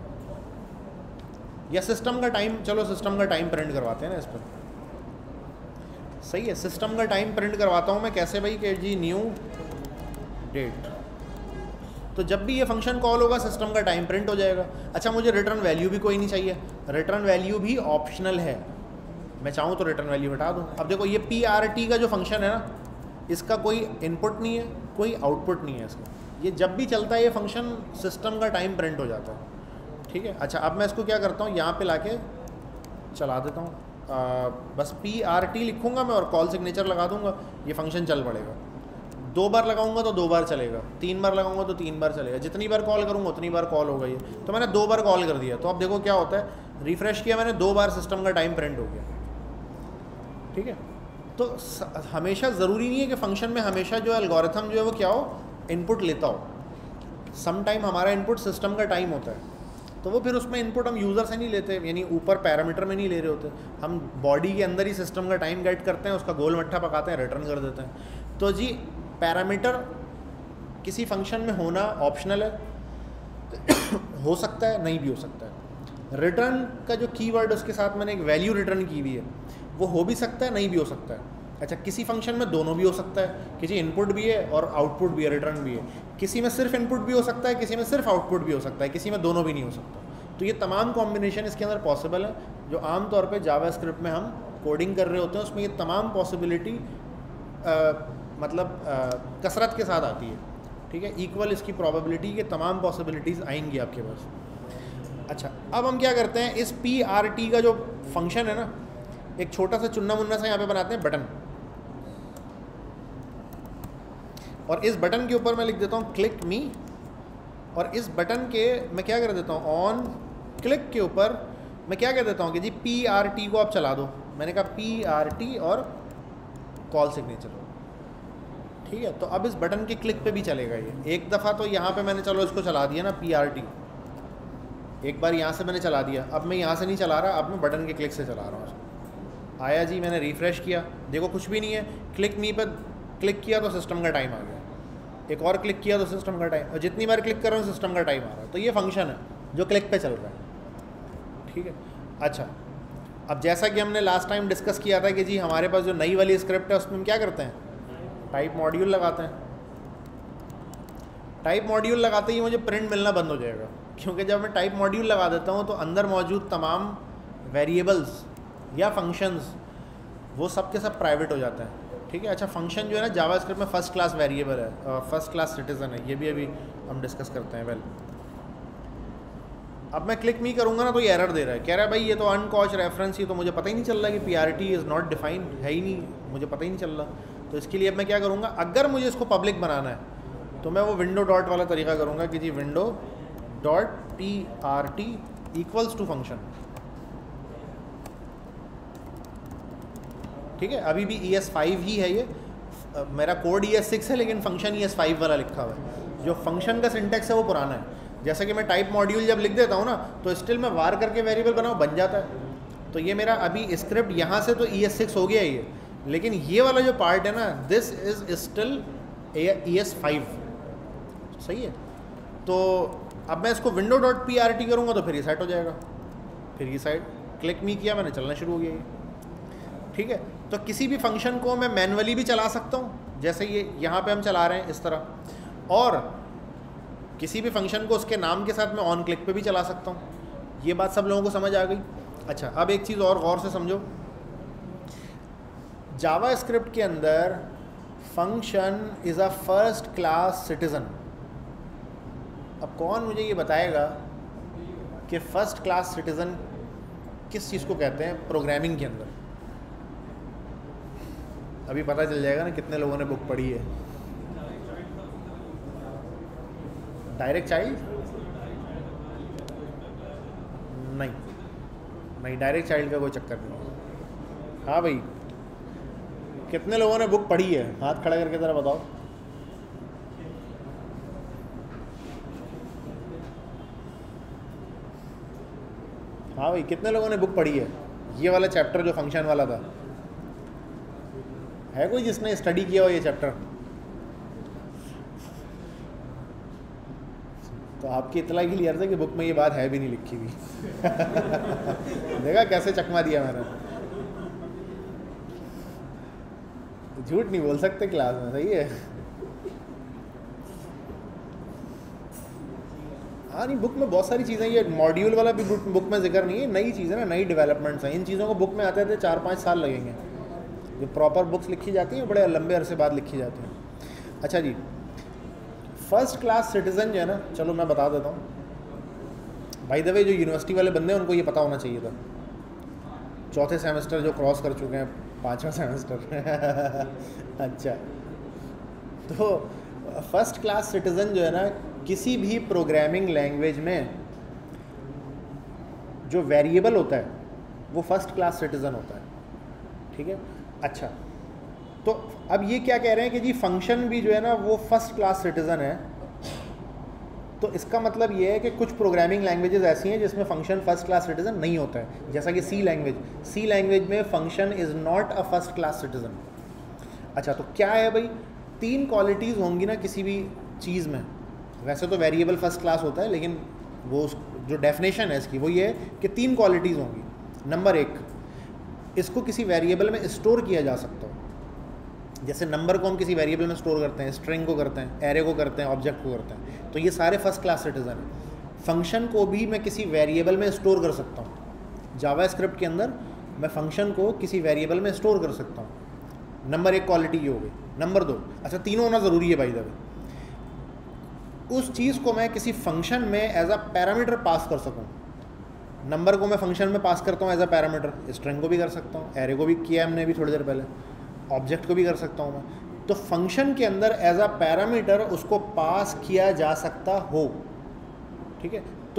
या सिस्टम का टाइम, चलो सिस्टम का टाइम प्रिंट करवाते हैं ना इस पर, सही है। सिस्टम का टाइम प्रिंट करवाता हूँ मैं कैसे भाई, कि जी न्यू डेट, तो जब भी ये फंक्शन कॉल होगा सिस्टम का टाइम प्रिंट हो जाएगा। अच्छा, मुझे रिटर्न वैल्यू भी कोई नहीं चाहिए, रिटर्न वैल्यू भी ऑप्शनल है, मैं चाहूँ तो रिटर्न वैल्यू हटा दूँ। अब देखो ये पी आर टी का जो फंक्शन है ना, इसका कोई इनपुट नहीं है, कोई आउटपुट नहीं है इसका, ये जब भी चलता है ये फंक्शन सिस्टम का टाइम प्रिंट हो जाता है, ठीक है। अच्छा, अब मैं इसको क्या करता हूँ, यहाँ पे लाके चला देता हूँ, बस पी आर टी लिखूँगा मैं और कॉल सिग्नेचर लगा दूँगा, ये फंक्शन चल पड़ेगा। दो बार लगाऊंगा तो दो बार चलेगा, तीन बार लगाऊंगा तो तीन बार चलेगा, जितनी बार कॉल करूँगा उतनी बार कॉल होगा ये। तो मैंने दो बार कॉल कर दिया, तो अब देखो क्या होता है, रिफ्रेश किया मैंने, दो बार सिस्टम का टाइम प्रिंट हो गया, ठीक है। तो हमेशा ज़रूरी नहीं है कि फंक्शन में हमेशा जो एल्गोरिथम जो है वो क्या हो, इनपुट लेता हो। सम टाइम हमारा इनपुट सिस्टम का टाइम होता है, तो वो फिर उसमें इनपुट हम यूज़र से नहीं लेते, यानी ऊपर पैरामीटर में नहीं ले रहे होते, हम बॉडी के अंदर ही सिस्टम का टाइम गेट करते हैं, उसका गोल मट्ठा पकाते हैं, रिटर्न कर देते हैं। तो जी पैरामीटर किसी फंक्शन में होना ऑप्शनल है हो सकता है, नहीं भी हो सकता है। रिटर्न का जो कीवर्ड उसके साथ मैंने एक वैल्यू रिटर्न की हुई है, वो हो भी सकता है, नहीं भी हो सकता है। अच्छा, किसी फंक्शन में दोनों भी हो सकता है, किसी इनपुट भी है और आउटपुट भी है, रिटर्न भी है। किसी में सिर्फ इनपुट भी हो सकता है, किसी में सिर्फ आउटपुट भी हो सकता है, किसी में दोनों भी नहीं हो सकता। तो ये तमाम कॉम्बिनेशन इसके अंदर पॉसिबल है, जो आमतौर पे जावास्क्रिप्ट में हम कोडिंग कर रहे होते हैं उसमें ये तमाम पॉसिबिलिटी मतलब कसरत के साथ आती है, ठीक है। इक्वल इसकी प्रोबेबिलिटी के तमाम पॉसिबिलिटीज़ आएंगी आपके पास। अच्छा, अब हम क्या करते हैं, इस पी आर टी का जो फंक्शन है ना, एक छोटा सा चुन्ना मुन्ना सा यहाँ पे बनाते हैं बटन, और इस बटन के ऊपर मैं लिख देता हूँ क्लिक मी, और इस बटन के मैं क्या कर देता हूँ, ऑन क्लिक के ऊपर मैं क्या कह देता हूँ कि जी पी आर टी को आप चला दो, मैंने कहा पी आर टी और कॉल सिग्नेचर, ठीक है। तो अब इस बटन के क्लिक पे भी चलेगा ये। एक दफ़ा तो यहाँ पे मैंने चलो इसको चला दिया ना पी आर टी, एक बार यहाँ से मैंने चला दिया, अब मैं यहाँ से नहीं चला रहा, अब मैं बटन के क्लिक से चला रहा हूँ उसको। आया जी, मैंने रिफ़्रेश किया, देखो कुछ भी नहीं है। क्लिक मी पर क्लिक किया तो सिस्टम का टाइम आ गया, एक और क्लिक किया तो सिस्टम का टाइम, और जितनी बार क्लिक कर रहा हूँ सिस्टम का टाइम आ रहा है। तो ये फंक्शन है जो क्लिक पे चल रहा है, ठीक है। अच्छा, अब जैसा कि हमने लास्ट टाइम डिस्कस किया था कि जी हमारे पास जो नई वाली स्क्रिप्ट है उसमें हम क्या करते हैं, टाइप मॉड्यूल लगाते हैं। टाइप मॉड्यूल लगाते ही मुझे प्रिंट मिलना बंद हो जाएगा, क्योंकि जब मैं टाइप मॉड्यूल लगा देता हूँ तो अंदर मौजूद तमाम वेरिएबल्स या फंक्शंस वो सब के सब प्राइवेट हो जाते हैं, ठीक है। अच्छा, फंक्शन जो है ना जावास्क्रिप्ट में फर्स्ट क्लास वेरिएबल है, फर्स्ट क्लास सिटीजन है, ये भी अभी हम डिस्कस करते हैं। वेल, अब मैं क्लिक नहीं करूँगा ना तो ये एरर दे रहा है, कह रहा है भाई ये तो अनकॉच रेफरेंस ही, तो मुझे पता ही नहीं चल रहा कि P R T is not defined, है ही नहीं, मुझे पता ही नहीं चल रहा। तो इसके लिए अब मैं क्या करूँगा, अगर मुझे इसको पब्लिक बनाना है तो मैं वो विंडो डॉट वाला तरीका करूँगा कि जी window dot P R T equals to function, ठीक है। अभी भी ई एस फाइव ही है ये, मेरा कोड ई एस सिक्स है लेकिन फंक्शन ई एस फाइव वाला लिखा हुआ है। जो फंक्शन का सिंटेक्स है वो पुराना है। जैसा कि मैं टाइप मॉड्यूल जब लिख देता हूँ ना तो स्टिल मैं वार करके वेरिएबल बनाऊँ बन जाता है। तो ये मेरा अभी स्क्रिप्ट यहाँ से तो ई एस सिक्स हो गया ये, लेकिन ये वाला जो पार्ट है ना this is still E S five, सही है। तो अब मैं इसको window dot P R T करूँगा तो फिर ये सेट हो जाएगा, फिर ये साइड क्लिक नहीं किया मैंने, चलना शुरू हो गया ये, ठीक है। तो किसी भी फंक्शन को मैं मैन्युअली भी चला सकता हूँ, जैसे ये यहाँ पे हम चला रहे हैं इस तरह, और किसी भी फंक्शन को उसके नाम के साथ मैं ऑन क्लिक पे भी चला सकता हूँ। ये बात सब लोगों को समझ आ गई। अच्छा, अब एक चीज़ और गौर से समझो, जावा स्क्रिप्ट के अंदर function is a first class citizen. अब कौन मुझे ये बताएगा कि फर्स्ट क्लास सिटीज़न किस चीज़ को कहते हैं प्रोग्रामिंग के अंदर? अभी पता चल जाएगा ना कितने लोगों ने बुक पढ़ी है। Direct child? नहीं नहीं, डायरेक्ट चाइल्ड का कोई चक्कर नहीं है। हाँ भाई, कितने लोगों ने बुक पढ़ी है? हाथ खड़ा करके ज़रा बताओ। हाँ भाई, कितने लोगों ने बुक पढ़ी है? ये वाला चैप्टर जो फंक्शन वाला था, है कोई जिसने स्टडी किया हो ये चैप्टर? तो आपकी इतला के लिए कि बुक में ये बात है भी नहीं लिखी हुई। देखा कैसे चकमा दिया मैंने। झूठ नहीं बोल सकते क्लास में, सही है। हाँ नहीं, बुक में बहुत सारी चीज़ें, ये मॉड्यूल वाला भी बुक, बुक में जिक्र नहीं है, नई चीज़ें ना, नई डेवलपमेंट्स हैं। इन चीज़ों को बुक में आते थे चार पाँच साल लगेंगे। जो प्रॉपर बुक्स लिखी जाती हैं बड़े लंबे अरसे बाद लिखी जाती हैं। अच्छा जी, फर्स्ट क्लास सिटीज़न जो है ना, चलो मैं बता देता हूँ। भाई द वे, जो यूनिवर्सिटी वाले बंदे हैं उनको ये पता होना चाहिए था। चौथे सेमेस्टर जो क्रॉस कर चुके हैं, पाँचवा सेमेस्टर। अच्छा, तो फर्स्ट क्लास सिटीज़न जो है ना, किसी भी प्रोग्रामिंग लैंग्वेज में जो वेरिएबल होता है वो फर्स्ट क्लास सिटीज़न होता है, ठीक है। अच्छा, तो अब ये क्या कह रहे हैं कि जी फंक्शन भी जो है ना वो फर्स्ट क्लास सिटीज़न है। तो इसका मतलब ये है कि कुछ प्रोग्रामिंग लैंग्वेजेस ऐसी हैं जिसमें फंक्शन फर्स्ट क्लास सिटीज़न नहीं होता है, जैसा कि सी लैंग्वेज। सी लैंग्वेज में function is not a first class citizen. अच्छा, तो क्या है भाई, तीन क्वालिटीज़ होंगी ना किसी भी चीज़ में। वैसे तो वेरिएबल फर्स्ट क्लास होता है, लेकिन वो जो डेफिनेशन है इसकी वो ये है कि तीन क्वालिटीज़ होंगी। नंबर एक, इसको किसी वेरिएबल में स्टोर किया जा सकता हो। जैसे नंबर को हम किसी वेरिएबल में स्टोर करते हैं, स्ट्रिंग को करते हैं, एरे को करते हैं, ऑब्जेक्ट को करते हैं, तो ये सारे फर्स्ट क्लास सिटीज़न हैं। फंक्शन को भी मैं किसी वेरिएबल में स्टोर कर सकता हूँ। जावा स्क्रिप्ट के अंदर मैं फंक्शन को किसी वेरिएबल में स्टोर कर सकता हूँ। नंबर एक क्वालिटी ये हो गई। नंबर दो, अच्छा तीनों होना ज़रूरी है भाई दबे, उस चीज़ को मैं किसी फंक्शन में एज अ पैरामीटर पास कर सकूँ। नंबर को मैं फंक्शन में पास करता हूँ एज अ पैरामीटर, स्ट्रिंग को भी कर सकता हूँ, एरे को भी किया हमने भी थोड़ी देर पहले, ऑब्जेक्ट को भी कर सकता हूँ मैं। तो फंक्शन के अंदर एज अ पैरामीटर उसको पास किया जा सकता हो, ठीक है। तो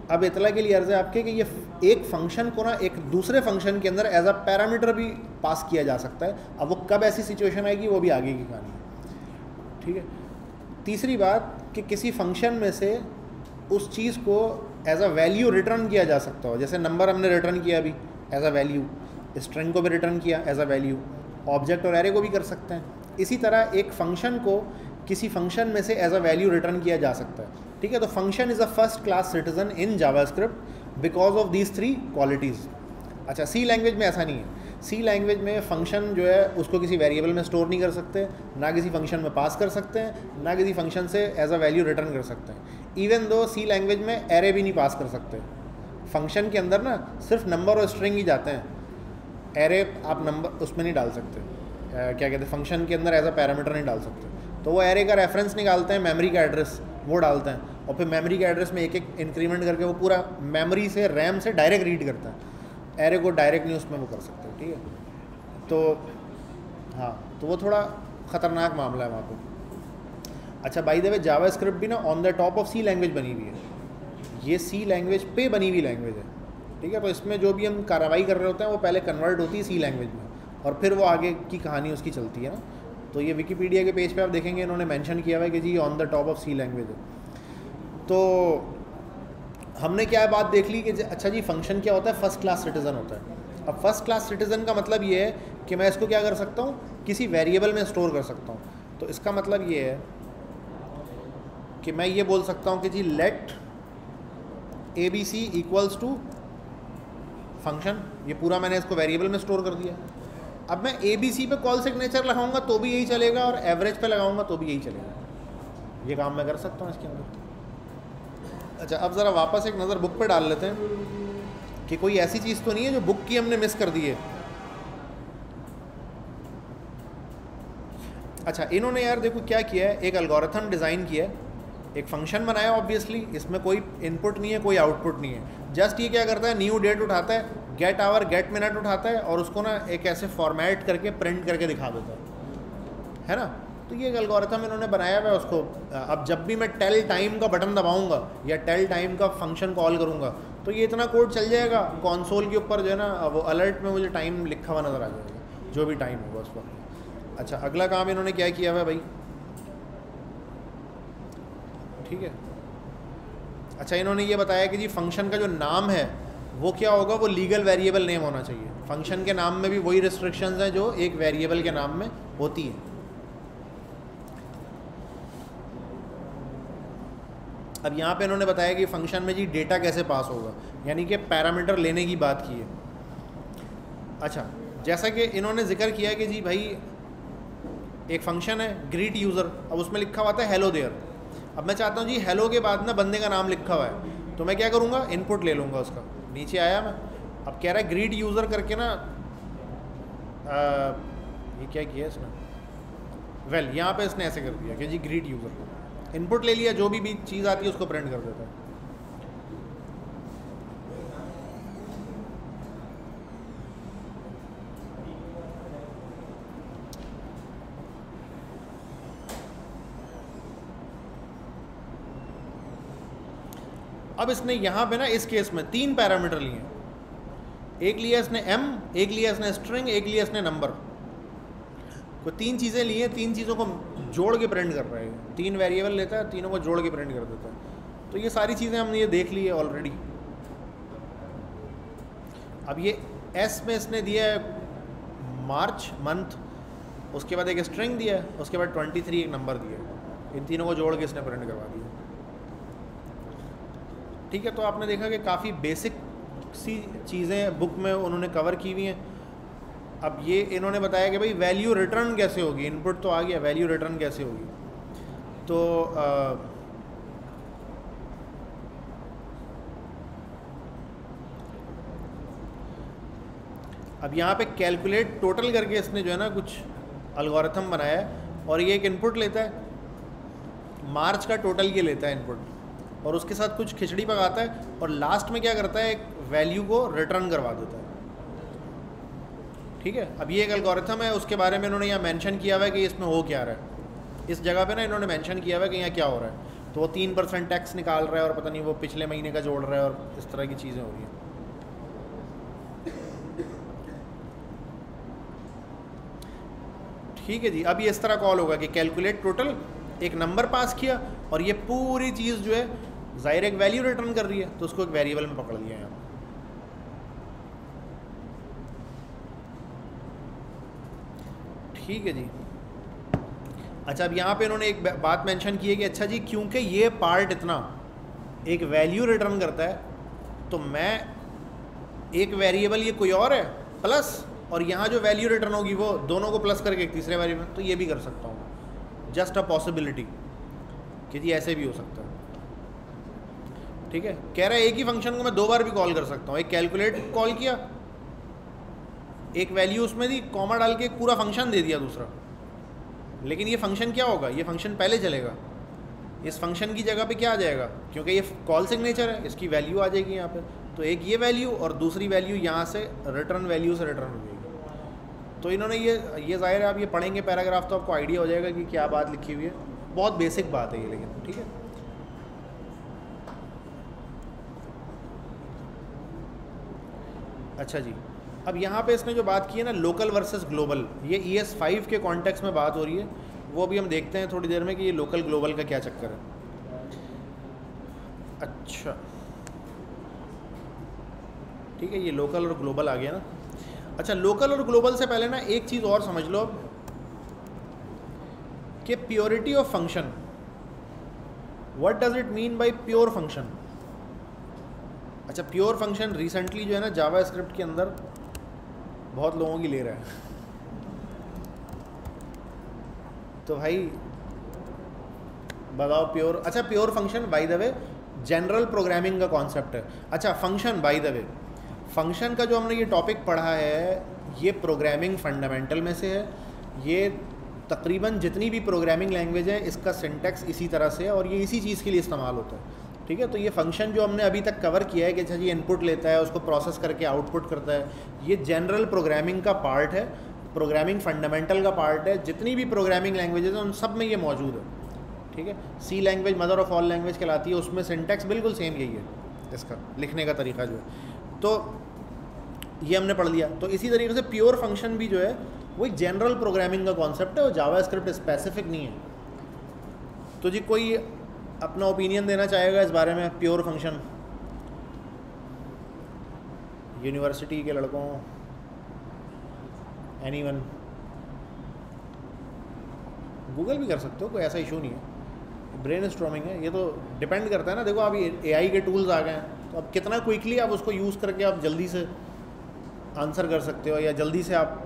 अब इतला के लिए अर्ज़ है आपके कि ये एक फंक्शन को ना एक दूसरे फंक्शन के अंदर एज अ पैरामीटर भी पास किया जा सकता है। अब वो कब ऐसी सिचुएशन आएगी वो भी आगे की कहानी है, ठीक है। तीसरी बात कि किसी फंक्शन में से उस चीज़ को एज अ वैल्यू रिटर्न किया जा सकता हो, जैसे नंबर हमने रिटर्न किया अभी एज अ वैल्यू, स्ट्रिंग को भी रिटर्न किया एज अ वैल्यू, ऑब्जेक्ट और एरे को भी कर सकते हैं। इसी तरह एक फंक्शन को किसी फंक्शन में से एज अ वैल्यू रिटर्न किया जा सकता है, ठीक है। तो function is a first class citizen in JavaScript because of these three qualities. अच्छा, सी लैंग्वेज में ऐसा नहीं है। सी लैंग्वेज में फंक्शन जो है उसको किसी वेरिएबल में स्टोर नहीं कर सकते, ना किसी फंक्शन में पास कर सकते हैं, ना किसी फंक्शन से एज अ वैल्यू रिटर्न कर सकते हैं। इवन दो सी लैंग्वेज में एरे भी नहीं पास कर सकते। फंक्शन के अंदर ना सिर्फ नंबर और स्ट्रिंग ही जाते हैं, एरे आप नंबर उसमें नहीं डाल सकते, आ, क्या कहते हैं, फंक्शन के अंदर एज अ पैरामीटर नहीं डाल सकते। तो वो एरे का रेफरेंस निकालते हैं, मेमोरी का एड्रेस वो डालते हैं, और फिर मेमोरी के एड्रेस में एक एक इंक्रीमेंट करके वो पूरा मेमोरी से रैम से डायरेक्ट रीड करता है। एरे को डायरेक्ट नहीं उसमें वो कर सकते, ठीक है। तो हाँ, तो वो थोड़ा ख़तरनाक मामला है वहाँ पे। अच्छा, बाय द वे जावास्क्रिप्ट भी ना on the top of C language बनी हुई है। ये सी लैंग्वेज पे बनी हुई लैंग्वेज है, ठीक है। तो इसमें जो भी हम कार्रवाई कर रहे होते हैं वो पहले कन्वर्ट होती है सी लैंग्वेज में, और फिर वो आगे की कहानी उसकी चलती है ना। तो ये विकीपीडिया के पेज पे आप देखेंगे इन्होंने मेंशन किया हुआ है कि जी on the top of C language है। तो हमने क्या बात देख ली कि अच्छा जी फंक्शन क्या होता है, फर्स्ट क्लास सिटीज़न होता है। अब फर्स्ट क्लास सिटीज़न का मतलब ये है कि मैं इसको क्या कर सकता हूँ, किसी वेरिएबल में स्टोर कर सकता हूँ। तो इसका मतलब ये है कि मैं ये बोल सकता हूँ कि जी let A B C equals to function, ये पूरा मैंने इसको वेरिएबल में स्टोर कर दिया। अब मैं ए बी सी पे कॉल सिग्नेचर लगाऊंगा तो भी यही चलेगा, और एवरेज पे लगाऊंगा तो भी यही चलेगा। ये काम मैं कर सकता हूँ इसके अंदर। अच्छा, अब ज़रा वापस एक नज़र बुक पे डाल लेते हैं कि कोई ऐसी चीज़ तो नहीं है जो बुक की हमने मिस कर दी है। अच्छा, इन्होंने यार देखो क्या किया है, एक एल्गोरिथम डिज़ाइन किया है, एक फंक्शन बनाया ऑब्वियसली, इसमें कोई इनपुट नहीं है, कोई आउटपुट नहीं है। जस्ट ये क्या करता है, न्यू डेट उठाता है, गेट आवर गेट मिनट उठाता है, और उसको ना एक ऐसे फॉर्मेट करके प्रिंट करके दिखा देता है, है ना। तो ये एक एल्गोरिथम इन्होंने बनाया हुआ है उसको। अब जब भी मैं टेल टाइम का बटन दबाऊंगा या टेल टाइम का फंक्शन कॉल करूंगा तो ये इतना कोड चल जाएगा कंसोल के ऊपर, जो है ना वो अलर्ट में मुझे टाइम लिखा हुआ नज़र आ जाएगा, जो भी टाइम होगा उस वक्त। अच्छा, अगला काम इन्होंने क्या किया हुआ है भाई, ठीक है। अच्छा, इन्होंने ये बताया कि जी फंक्शन का जो नाम है वो क्या होगा, वो लीगल वेरिएबल नेम होना चाहिए। फंक्शन के नाम में भी वही रिस्ट्रिक्शंस हैं जो एक वेरिएबल के नाम में होती है। अब यहाँ पे इन्होंने बताया कि फंक्शन में जी डेटा कैसे पास होगा, यानी कि पैरामीटर लेने की बात की है। अच्छा, जैसा कि इन्होंने जिक्र किया कि जी भाई एक फंक्शन है ग्रीट यूज़र, अब उसमें लिखा हुआ है हेलो देयर। अब मैं चाहता हूँ जी हेलो के बाद ना बंदे का नाम लिखा हुआ है, तो मैं क्या करूँगा, इनपुट ले लूँगा उसका। नीचे आया मैं, अब कह रहा है ग्रीट यूज़र करके ना, आ, ये क्या किया इसने, वेल well, यहाँ पे इसने ऐसे कर दिया कि जी ग्रीट यूज़र, इनपुट ले लिया, जो भी भी चीज़ आती है उसको प्रिंट कर देता है। अब इसने यहाँ पे ना इस केस में तीन पैरामीटर लिए, एक लिया इसने m, एक लिया इसने स्ट्रिंग, एक लिया इसने नंबर। तो तीन चीज़ें लिए, तीन चीज़ों को जोड़ के प्रिंट कर रहा है। तीन वेरिएबल लेता है, तीनों को जोड़ के प्रिंट कर देता है। तो ये सारी चीज़ें हमने ये देख ली है ऑलरेडी। अब ये s में इसने दिया है मार्च मंथ, उसके बाद एक स्ट्रिंग दिया है, उसके बाद ट्वेंटी थ्री एक नंबर दिया है। इन तीनों को जोड़ के इसने प्रिंट करवा दिया, ठीक है। तो आपने देखा कि काफ़ी बेसिक सी चीज़ें बुक में उन्होंने कवर की हुई हैं। अब ये इन्होंने बताया कि भाई वैल्यू रिटर्न कैसे होगी, इनपुट तो आ गया, वैल्यू रिटर्न कैसे होगी। तो आ, अब यहाँ पे कैलकुलेट टोटल करके इसने जो है ना कुछ अलगोरिथम बनाया है, और ये एक इनपुट लेता है, मार्च का टोटल ये लेता है इनपुट, और उसके साथ कुछ खिचड़ी पकाता है, और लास्ट में क्या करता है, एक वैल्यू को रिटर्न करवा देता है, ठीक है। अब ये एक एल्गोरिथम है, उसके बारे में इन्होंने यहाँ मेंशन किया हुआ है कि इसमें हो क्या रहा है। इस जगह पे ना इन्होंने मेंशन किया हुआ है कि यहाँ क्या हो रहा है। तो वो तीन परसेंट टैक्स निकाल रहा है और पता नहीं वो पिछले महीने का जोड़ रहा है और इस तरह की चीज़ें हो रही हैं। ठीक है जी, अब ये इस तरह कॉल होगा कि कैलकुलेट टोटल, एक नंबर पास किया और ये पूरी चीज़ जो है ज़ाहिर एक वैल्यू रिटर्न कर रही है, तो उसको एक वेरिएबल में पकड़ लिया यहाँ। ठीक है जी। अच्छा, अब यहाँ पे इन्होंने एक बात मेंशन की है कि अच्छा जी, क्योंकि ये पार्ट इतना एक वैल्यू रिटर्न करता है, तो मैं एक वेरिएबल ये कोई और है प्लस, और यहाँ जो वैल्यू रिटर्न होगी वो दोनों को प्लस करके एक तीसरे वेरिएबल, तो ये भी कर सकता हूँ। जस्ट अ पॉसिबिलिटी कि जी ऐसे भी हो सकता है। ठीक है, कह रहा है एक ही फंक्शन को मैं दो बार भी कॉल कर सकता हूँ। एक कैलकुलेट कॉल किया, एक वैल्यू उसमें दी, कॉमा डाल के एक पूरा फंक्शन दे दिया दूसरा, लेकिन ये फंक्शन क्या होगा, ये फंक्शन पहले चलेगा, इस फंक्शन की जगह पे क्या आ जाएगा, क्योंकि ये कॉल सिग्नेचर है, इसकी वैल्यू आ जाएगी यहाँ पे, तो एक ये वैल्यू और दूसरी वैल्यू यहाँ से रिटर्न वैल्यू से रिटर्न हो जाएगी। तो इन्होंने ये ये ज़ाहिर है आप ये पढ़ेंगे पैराग्राफ तो आपको आइडिया हो जाएगा कि क्या बात लिखी हुई है। बहुत बेसिक बात है ये, लेकिन ठीक है। अच्छा जी, अब यहाँ पे इसने जो बात की है ना लोकल वर्सेस ग्लोबल, ये ई एस फाइव के कॉन्टेक्स्ट में बात हो रही है, वो भी हम देखते हैं थोड़ी देर में कि ये लोकल ग्लोबल का क्या चक्कर है। अच्छा ठीक है, ये लोकल और ग्लोबल आ गया ना। अच्छा, लोकल और ग्लोबल से पहले ना एक चीज़ और समझ लो कि purity of function, what does it mean by pure function. अच्छा, प्योर फंक्शन रिसेंटली जो है ना जावा स्क्रिप्ट के अंदर बहुत लोगों की ले रहा है। तो भाई बताओ प्योर, अच्छा pure function by the way general programming का कॉन्सेप्ट है। अच्छा, function by the way, function का जो हमने ये टॉपिक पढ़ा है ये प्रोग्रामिंग फंडामेंटल में से है। ये तकरीबन जितनी भी प्रोग्रामिंग लैंग्वेज है इसका सिंटैक्स इसी तरह से है और ये इसी चीज़ के लिए इस्तेमाल होता है। ठीक है, तो ये फंक्शन जो हमने अभी तक कवर किया है कि अच्छा जी इनपुट लेता है, उसको प्रोसेस करके आउटपुट करता है, ये जनरल प्रोग्रामिंग का पार्ट है, प्रोग्रामिंग फंडामेंटल का पार्ट है। जितनी भी प्रोग्रामिंग लैंग्वेजेज हैं उन सब में ये मौजूद है। ठीक है, C language mother of all language कहलाती है, उसमें सिंटैक्स बिल्कुल सेम यही है, इसका लिखने का तरीका जो है। तो ये हमने पढ़ लिया। तो इसी तरीके से प्योर फंक्शन भी जो है वो एक जनरल प्रोग्रामिंग का कॉन्सेप्ट है और जावा स्क्रिप्ट स्पेसिफिक नहीं है। तो जी कोई अपना ओपिनियन देना चाहेगा इस बारे में, प्योर फंक्शन, यूनिवर्सिटी के लड़कों, एनीवन, गूगल भी कर सकते हो, कोई ऐसा इशू नहीं है, ब्रेन स्ट्रॉमिंग है। ये तो डिपेंड करता है ना, देखो अभी एआई के टूल्स आ गए हैं, तो अब कितना क्विकली आप उसको यूज़ करके आप जल्दी से आंसर कर सकते हो या जल्दी से आप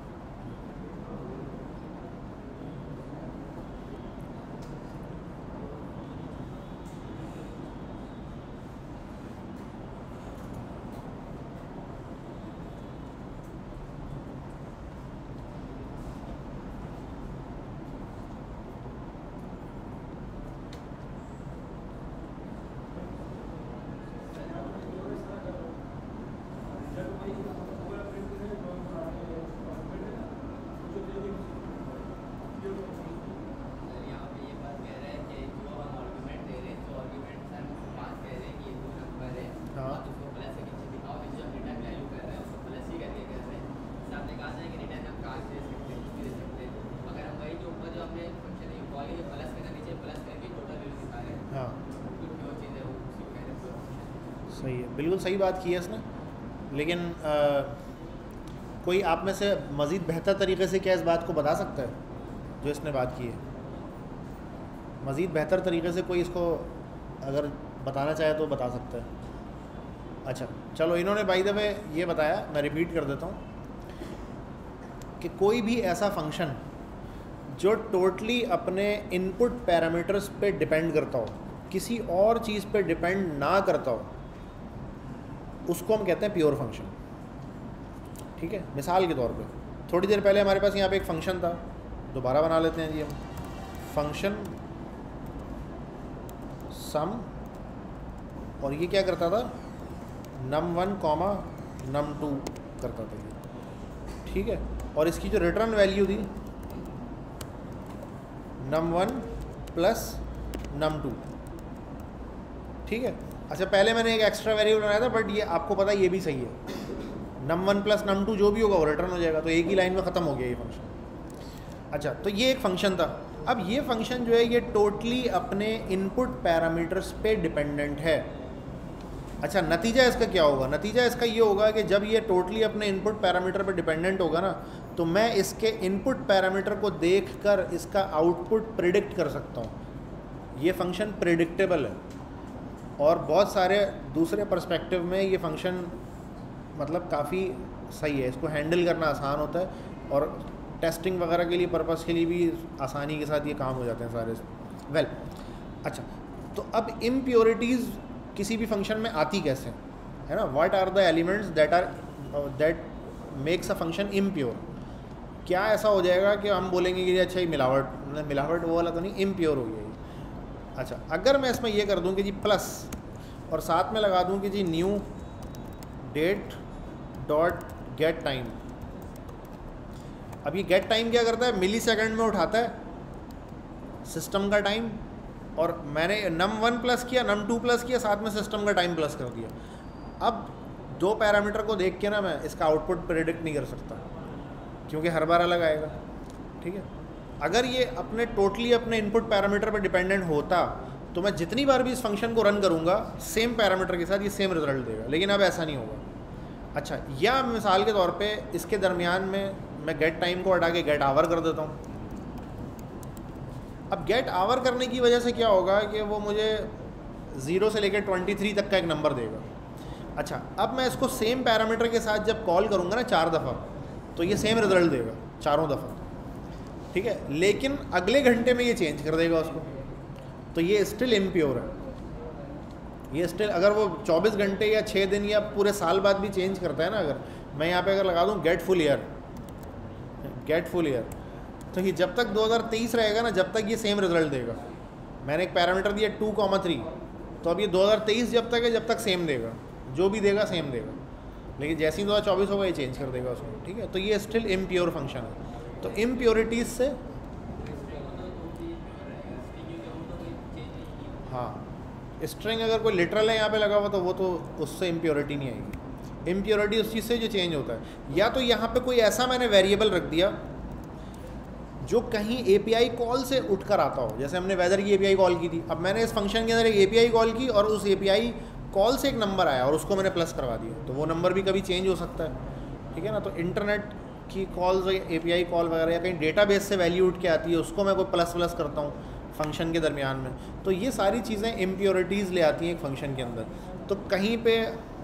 सही है, बिल्कुल सही बात की है इसने। लेकिन आ, कोई आप में से मज़ीद बेहतर तरीके से क्या इस बात को बता सकता है जो इसने बात की है? मज़ीद बेहतर तरीके से कोई इसको अगर बताना चाहे तो बता सकता है। अच्छा चलो, इन्होंने बाय द वे ये बताया, मैं रिपीट कर देता हूँ कि कोई भी ऐसा फंक्शन जो टोटली अपने इनपुट पैरामीटर्स पे डिपेंड करता हो, किसी और चीज़ पे डिपेंड ना करता हो, उसको हम कहते हैं प्योर फंक्शन। ठीक है, मिसाल के तौर पे थोड़ी देर पहले हमारे पास यहाँ पे एक फंक्शन था, दोबारा बना लेते हैं जी हम, फंक्शन सम, और ये क्या करता था, num one comma num two करता था ये। ठीक है, और इसकी जो रिटर्न वैल्यू थी num one plus num two, ठीक है। अच्छा, पहले मैंने एक एक्स्ट्रा वेरिएबल बनाया था, बट ये आपको पता है ये भी सही है, num one plus num two जो भी होगा वो रिटर्न हो जाएगा, तो एक ही लाइन में ख़त्म हो गया ये फंक्शन। अच्छा, तो ये एक फंक्शन था। अब ये फंक्शन जो है ये टोटली अपने इनपुट पैरामीटर्स पे डिपेंडेंट है। अच्छा, नतीजा इसका क्या होगा? नतीजा इसका ये होगा कि जब ये टोटली अपने इनपुट पैरामीटर पे डिपेंडेंट होगा ना, तो मैं इसके इनपुट पैरामीटर को देखकर इसका आउटपुट प्रिडिक्ट कर सकता हूँ। ये फंक्शन प्रिडिक्टेबल है, और बहुत सारे दूसरे पर्सपेक्टिव में ये फंक्शन मतलब काफ़ी सही है, इसको हैंडल करना आसान होता है, और टेस्टिंग वगैरह के लिए पर्पस के लिए भी आसानी के साथ ये काम हो जाते हैं सारे। वेल well, अच्छा, तो अब इम्प्योरिटीज़ किसी भी फंक्शन में आती कैसे है ना? What are the elements that are that makes a function impure? क्या ऐसा हो जाएगा कि हम बोलेंगे कि अच्छा ये मिलावट, मिलावट वो वाला तो नहीं, इम्प्योर हो गया। अच्छा, अगर मैं इसमें ये कर दूं कि जी प्लस, और साथ में लगा दूं कि जी new date dot get time. अब ये गेट टाइम क्या करता है? मिली सेकेंड में उठाता है सिस्टम का टाइम, और मैंने नम वन प्लस किया, नम टू प्लस किया, साथ में सिस्टम का टाइम प्लस कर दिया। अब दो पैरामीटर को देख के ना मैं इसका आउटपुट प्रेडिक्ट नहीं कर सकता, क्योंकि हर बार अलग आएगा। ठीक है, अगर ये अपने टोटली अपने इनपुट पैरामीटर पर डिपेंडेंट होता तो मैं जितनी बार भी इस फंक्शन को रन करूँगा सेम पैरामीटर के साथ ये सेम रिजल्ट देगा, लेकिन अब ऐसा नहीं होगा। अच्छा, या मिसाल के तौर पे इसके दरमियान में मैं गेट टाइम को हटा के गेट आवर कर देता हूँ। अब गेट आवर करने की वजह से क्या होगा कि वो मुझे ज़ीरो से लेकर ट्वेंटी थ्री तक का एक नंबर देगा। अच्छा, अब मैं इसको सेम पैरामीटर के साथ जब कॉल करूँगा ना चार दफ़ा, तो ये सेम रिजल्ट देगा चारों दफ़ा। ठीक है, लेकिन अगले घंटे में ये चेंज कर देगा उसको, तो ये स्टिल इम्प्योर है। ये स्टिल, अगर वो चौबीस घंटे या छः दिन या पूरे साल बाद भी चेंज करता है ना, अगर मैं यहाँ पे अगर लगा दूँ get full year, get full year, तो ये जब तक दो हज़ार तेईस रहेगा ना, जब तक ये सेम रिजल्ट देगा। मैंने एक पैरामीटर दिया टू कॉमा थ्री, तो अब ये दो हज़ार तेईस जब तक है जब तक सेम देगा, जो भी देगा सेम देगा, लेकिन जैसे ही दो हज़ार चौबीस होगा ये चेंज कर देगा उसको। ठीक है, तो ये स्टिल इम्प्योर फंक्शन है। तो इम्प्योरिटीज़ से, हाँ, स्ट्रिंग अगर कोई लिटरल है यहाँ पे लगा हुआ तो वो तो उससे इम्प्योरिटी नहीं आएगी। इम्प्योरिटी उस चीज़ से जो चेंज होता है, या तो यहाँ पे कोई ऐसा मैंने वेरिएबल रख दिया जो कहीं एपीआई कॉल से उठकर आता हो, जैसे हमने वेदर की एपीआई कॉल की थी। अब मैंने इस फंक्शन के अंदर एक एपीआई कॉल की और उस एपीआई कॉल से एक नंबर आया और उसको मैंने प्लस करवा दिया, तो वो नंबर भी कभी चेंज हो सकता है। ठीक है ना, तो इंटरनेट की कॉल्स, एपीआई कॉल वगैरह, या कहीं डेटाबेस से वैल्यू उठ के आती है, उसको मैं कोई प्लस प्लस करता हूँ फंक्शन के दरमियान में, तो ये सारी चीज़ें इम्प्योरिटीज़ ले आती हैं एक फंक्शन के अंदर। तो कहीं पे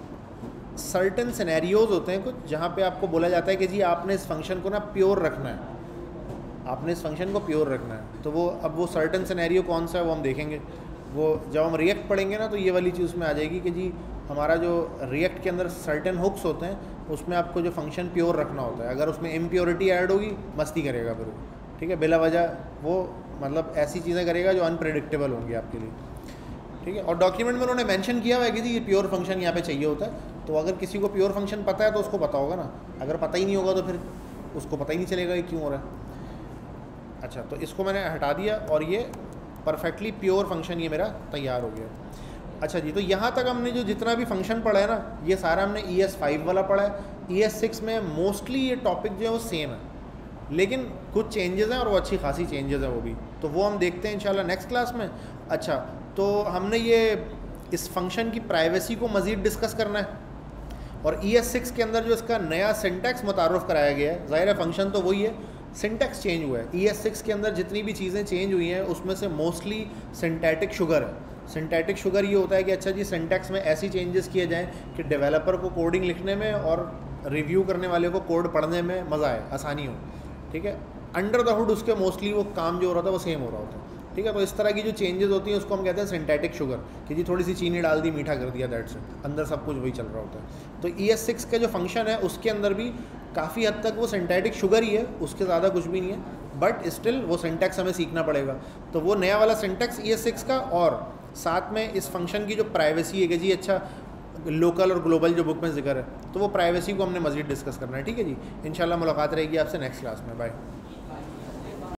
सर्टेन सिनेरियोज होते हैं कुछ, जहाँ पे आपको बोला जाता है कि जी आपने इस फंक्शन को ना प्योर रखना है, आपने इस फंक्शन को प्योर रखना है। तो वो, अब वो सर्टेन सिनेरियो कौन सा है वो हम देखेंगे। वो जब हम रिएक्ट पढ़ेंगे ना, तो ये वाली चीज़ में आ जाएगी कि जी हमारा जो रिएक्ट के अंदर सर्टेन हुक्स होते हैं, उसमें आपको जो फंक्शन प्योर रखना होता है। अगर उसमें इम्प्योरिटी ऐड होगी, मस्ती करेगा फिर वो। ठीक है, बिला वजह वो मतलब ऐसी चीज़ें करेगा जो अनप्रेडिक्टेबल होंगी आपके लिए। ठीक है, और डॉक्यूमेंट में उन्होंने मेंशन किया हुआ है कि जी ये प्योर फंक्शन यहाँ पे चाहिए होता है। तो अगर किसी को प्योर फंक्शन पता है तो उसको पता होगा ना, अगर पता ही नहीं होगा तो फिर उसको पता ही नहीं चलेगा ये क्यों हो रहा है। अच्छा, तो इसको मैंने हटा दिया और ये परफेक्टली प्योर फंक्शन ये मेरा तैयार हो गया। अच्छा जी, तो यहाँ तक हमने जो जितना भी फंक्शन पढ़ा है ना, ये सारा हमने ई एस फाइव वाला पढ़ा है। ई एस सिक्स में मोस्टली ये टॉपिक जो है वो सेम है, लेकिन कुछ चेंजेस हैं और वो अच्छी खासी चेंजेस हैं वो भी, तो वो हम देखते हैं इंशाल्लाह नेक्स्ट क्लास में। अच्छा, तो हमने ये इस फंक्शन की प्राइवेसी को मज़ीद डिस्कस करना है, और ई एस सिक्स के अंदर जो इसका नया सिंटैक्स मुतारुफ़ कराया गया है, ज़ाहिर है फंक्शन तो वही है, सिंटैक्स चेंज हुआ है। ई एस सिक्स के अंदर जितनी भी चीज़ें चेंज हुई हैं उसमें से मोस्टली सिंटैटिक शुगर है। सिंटैटिक शुगर ये होता है कि अच्छा जी सिंटैक्स में ऐसी चेंजेस किए जाएँ कि डेवलपर को कोडिंग लिखने में और रिव्यू करने वाले को कोड पढ़ने में मज़ा आए, आसानी हो। ठीक है, अंडर द हुड उसके मोस्टली वो काम जो हो रहा था वो सेम हो रहा होता है। ठीक है, तो इस तरह की जो चेंजेस होती हैं उसको हम कहते हैं सिंटैटिक शुगर, कि जी थोड़ी सी चीनी डाल दी, मीठा कर दिया, दैट्स इट, अंदर सब कुछ वही चल रहा होता है। तो ई एस सिक्स का जो फंक्शन है उसके अंदर भी काफ़ी हद तक वो सिंटैटिक शुगर ही है, उसके ज़्यादा कुछ भी नहीं है, बट स्टिल वो सिंटैक्स हमें सीखना पड़ेगा। तो वो नया वाला सिंटैक्स ई एस सिक्स का, और साथ में इस फंक्शन की जो प्राइवेसी है कि जी अच्छा लोकल और ग्लोबल जो बुक में जिक्र है, तो वो प्राइवेसी को हमने मज़ीद डिस्कस करना है। ठीक है जी, इंशाल्लाह मुलाकात रहेगी आपसे नेक्स्ट क्लास में। बाय।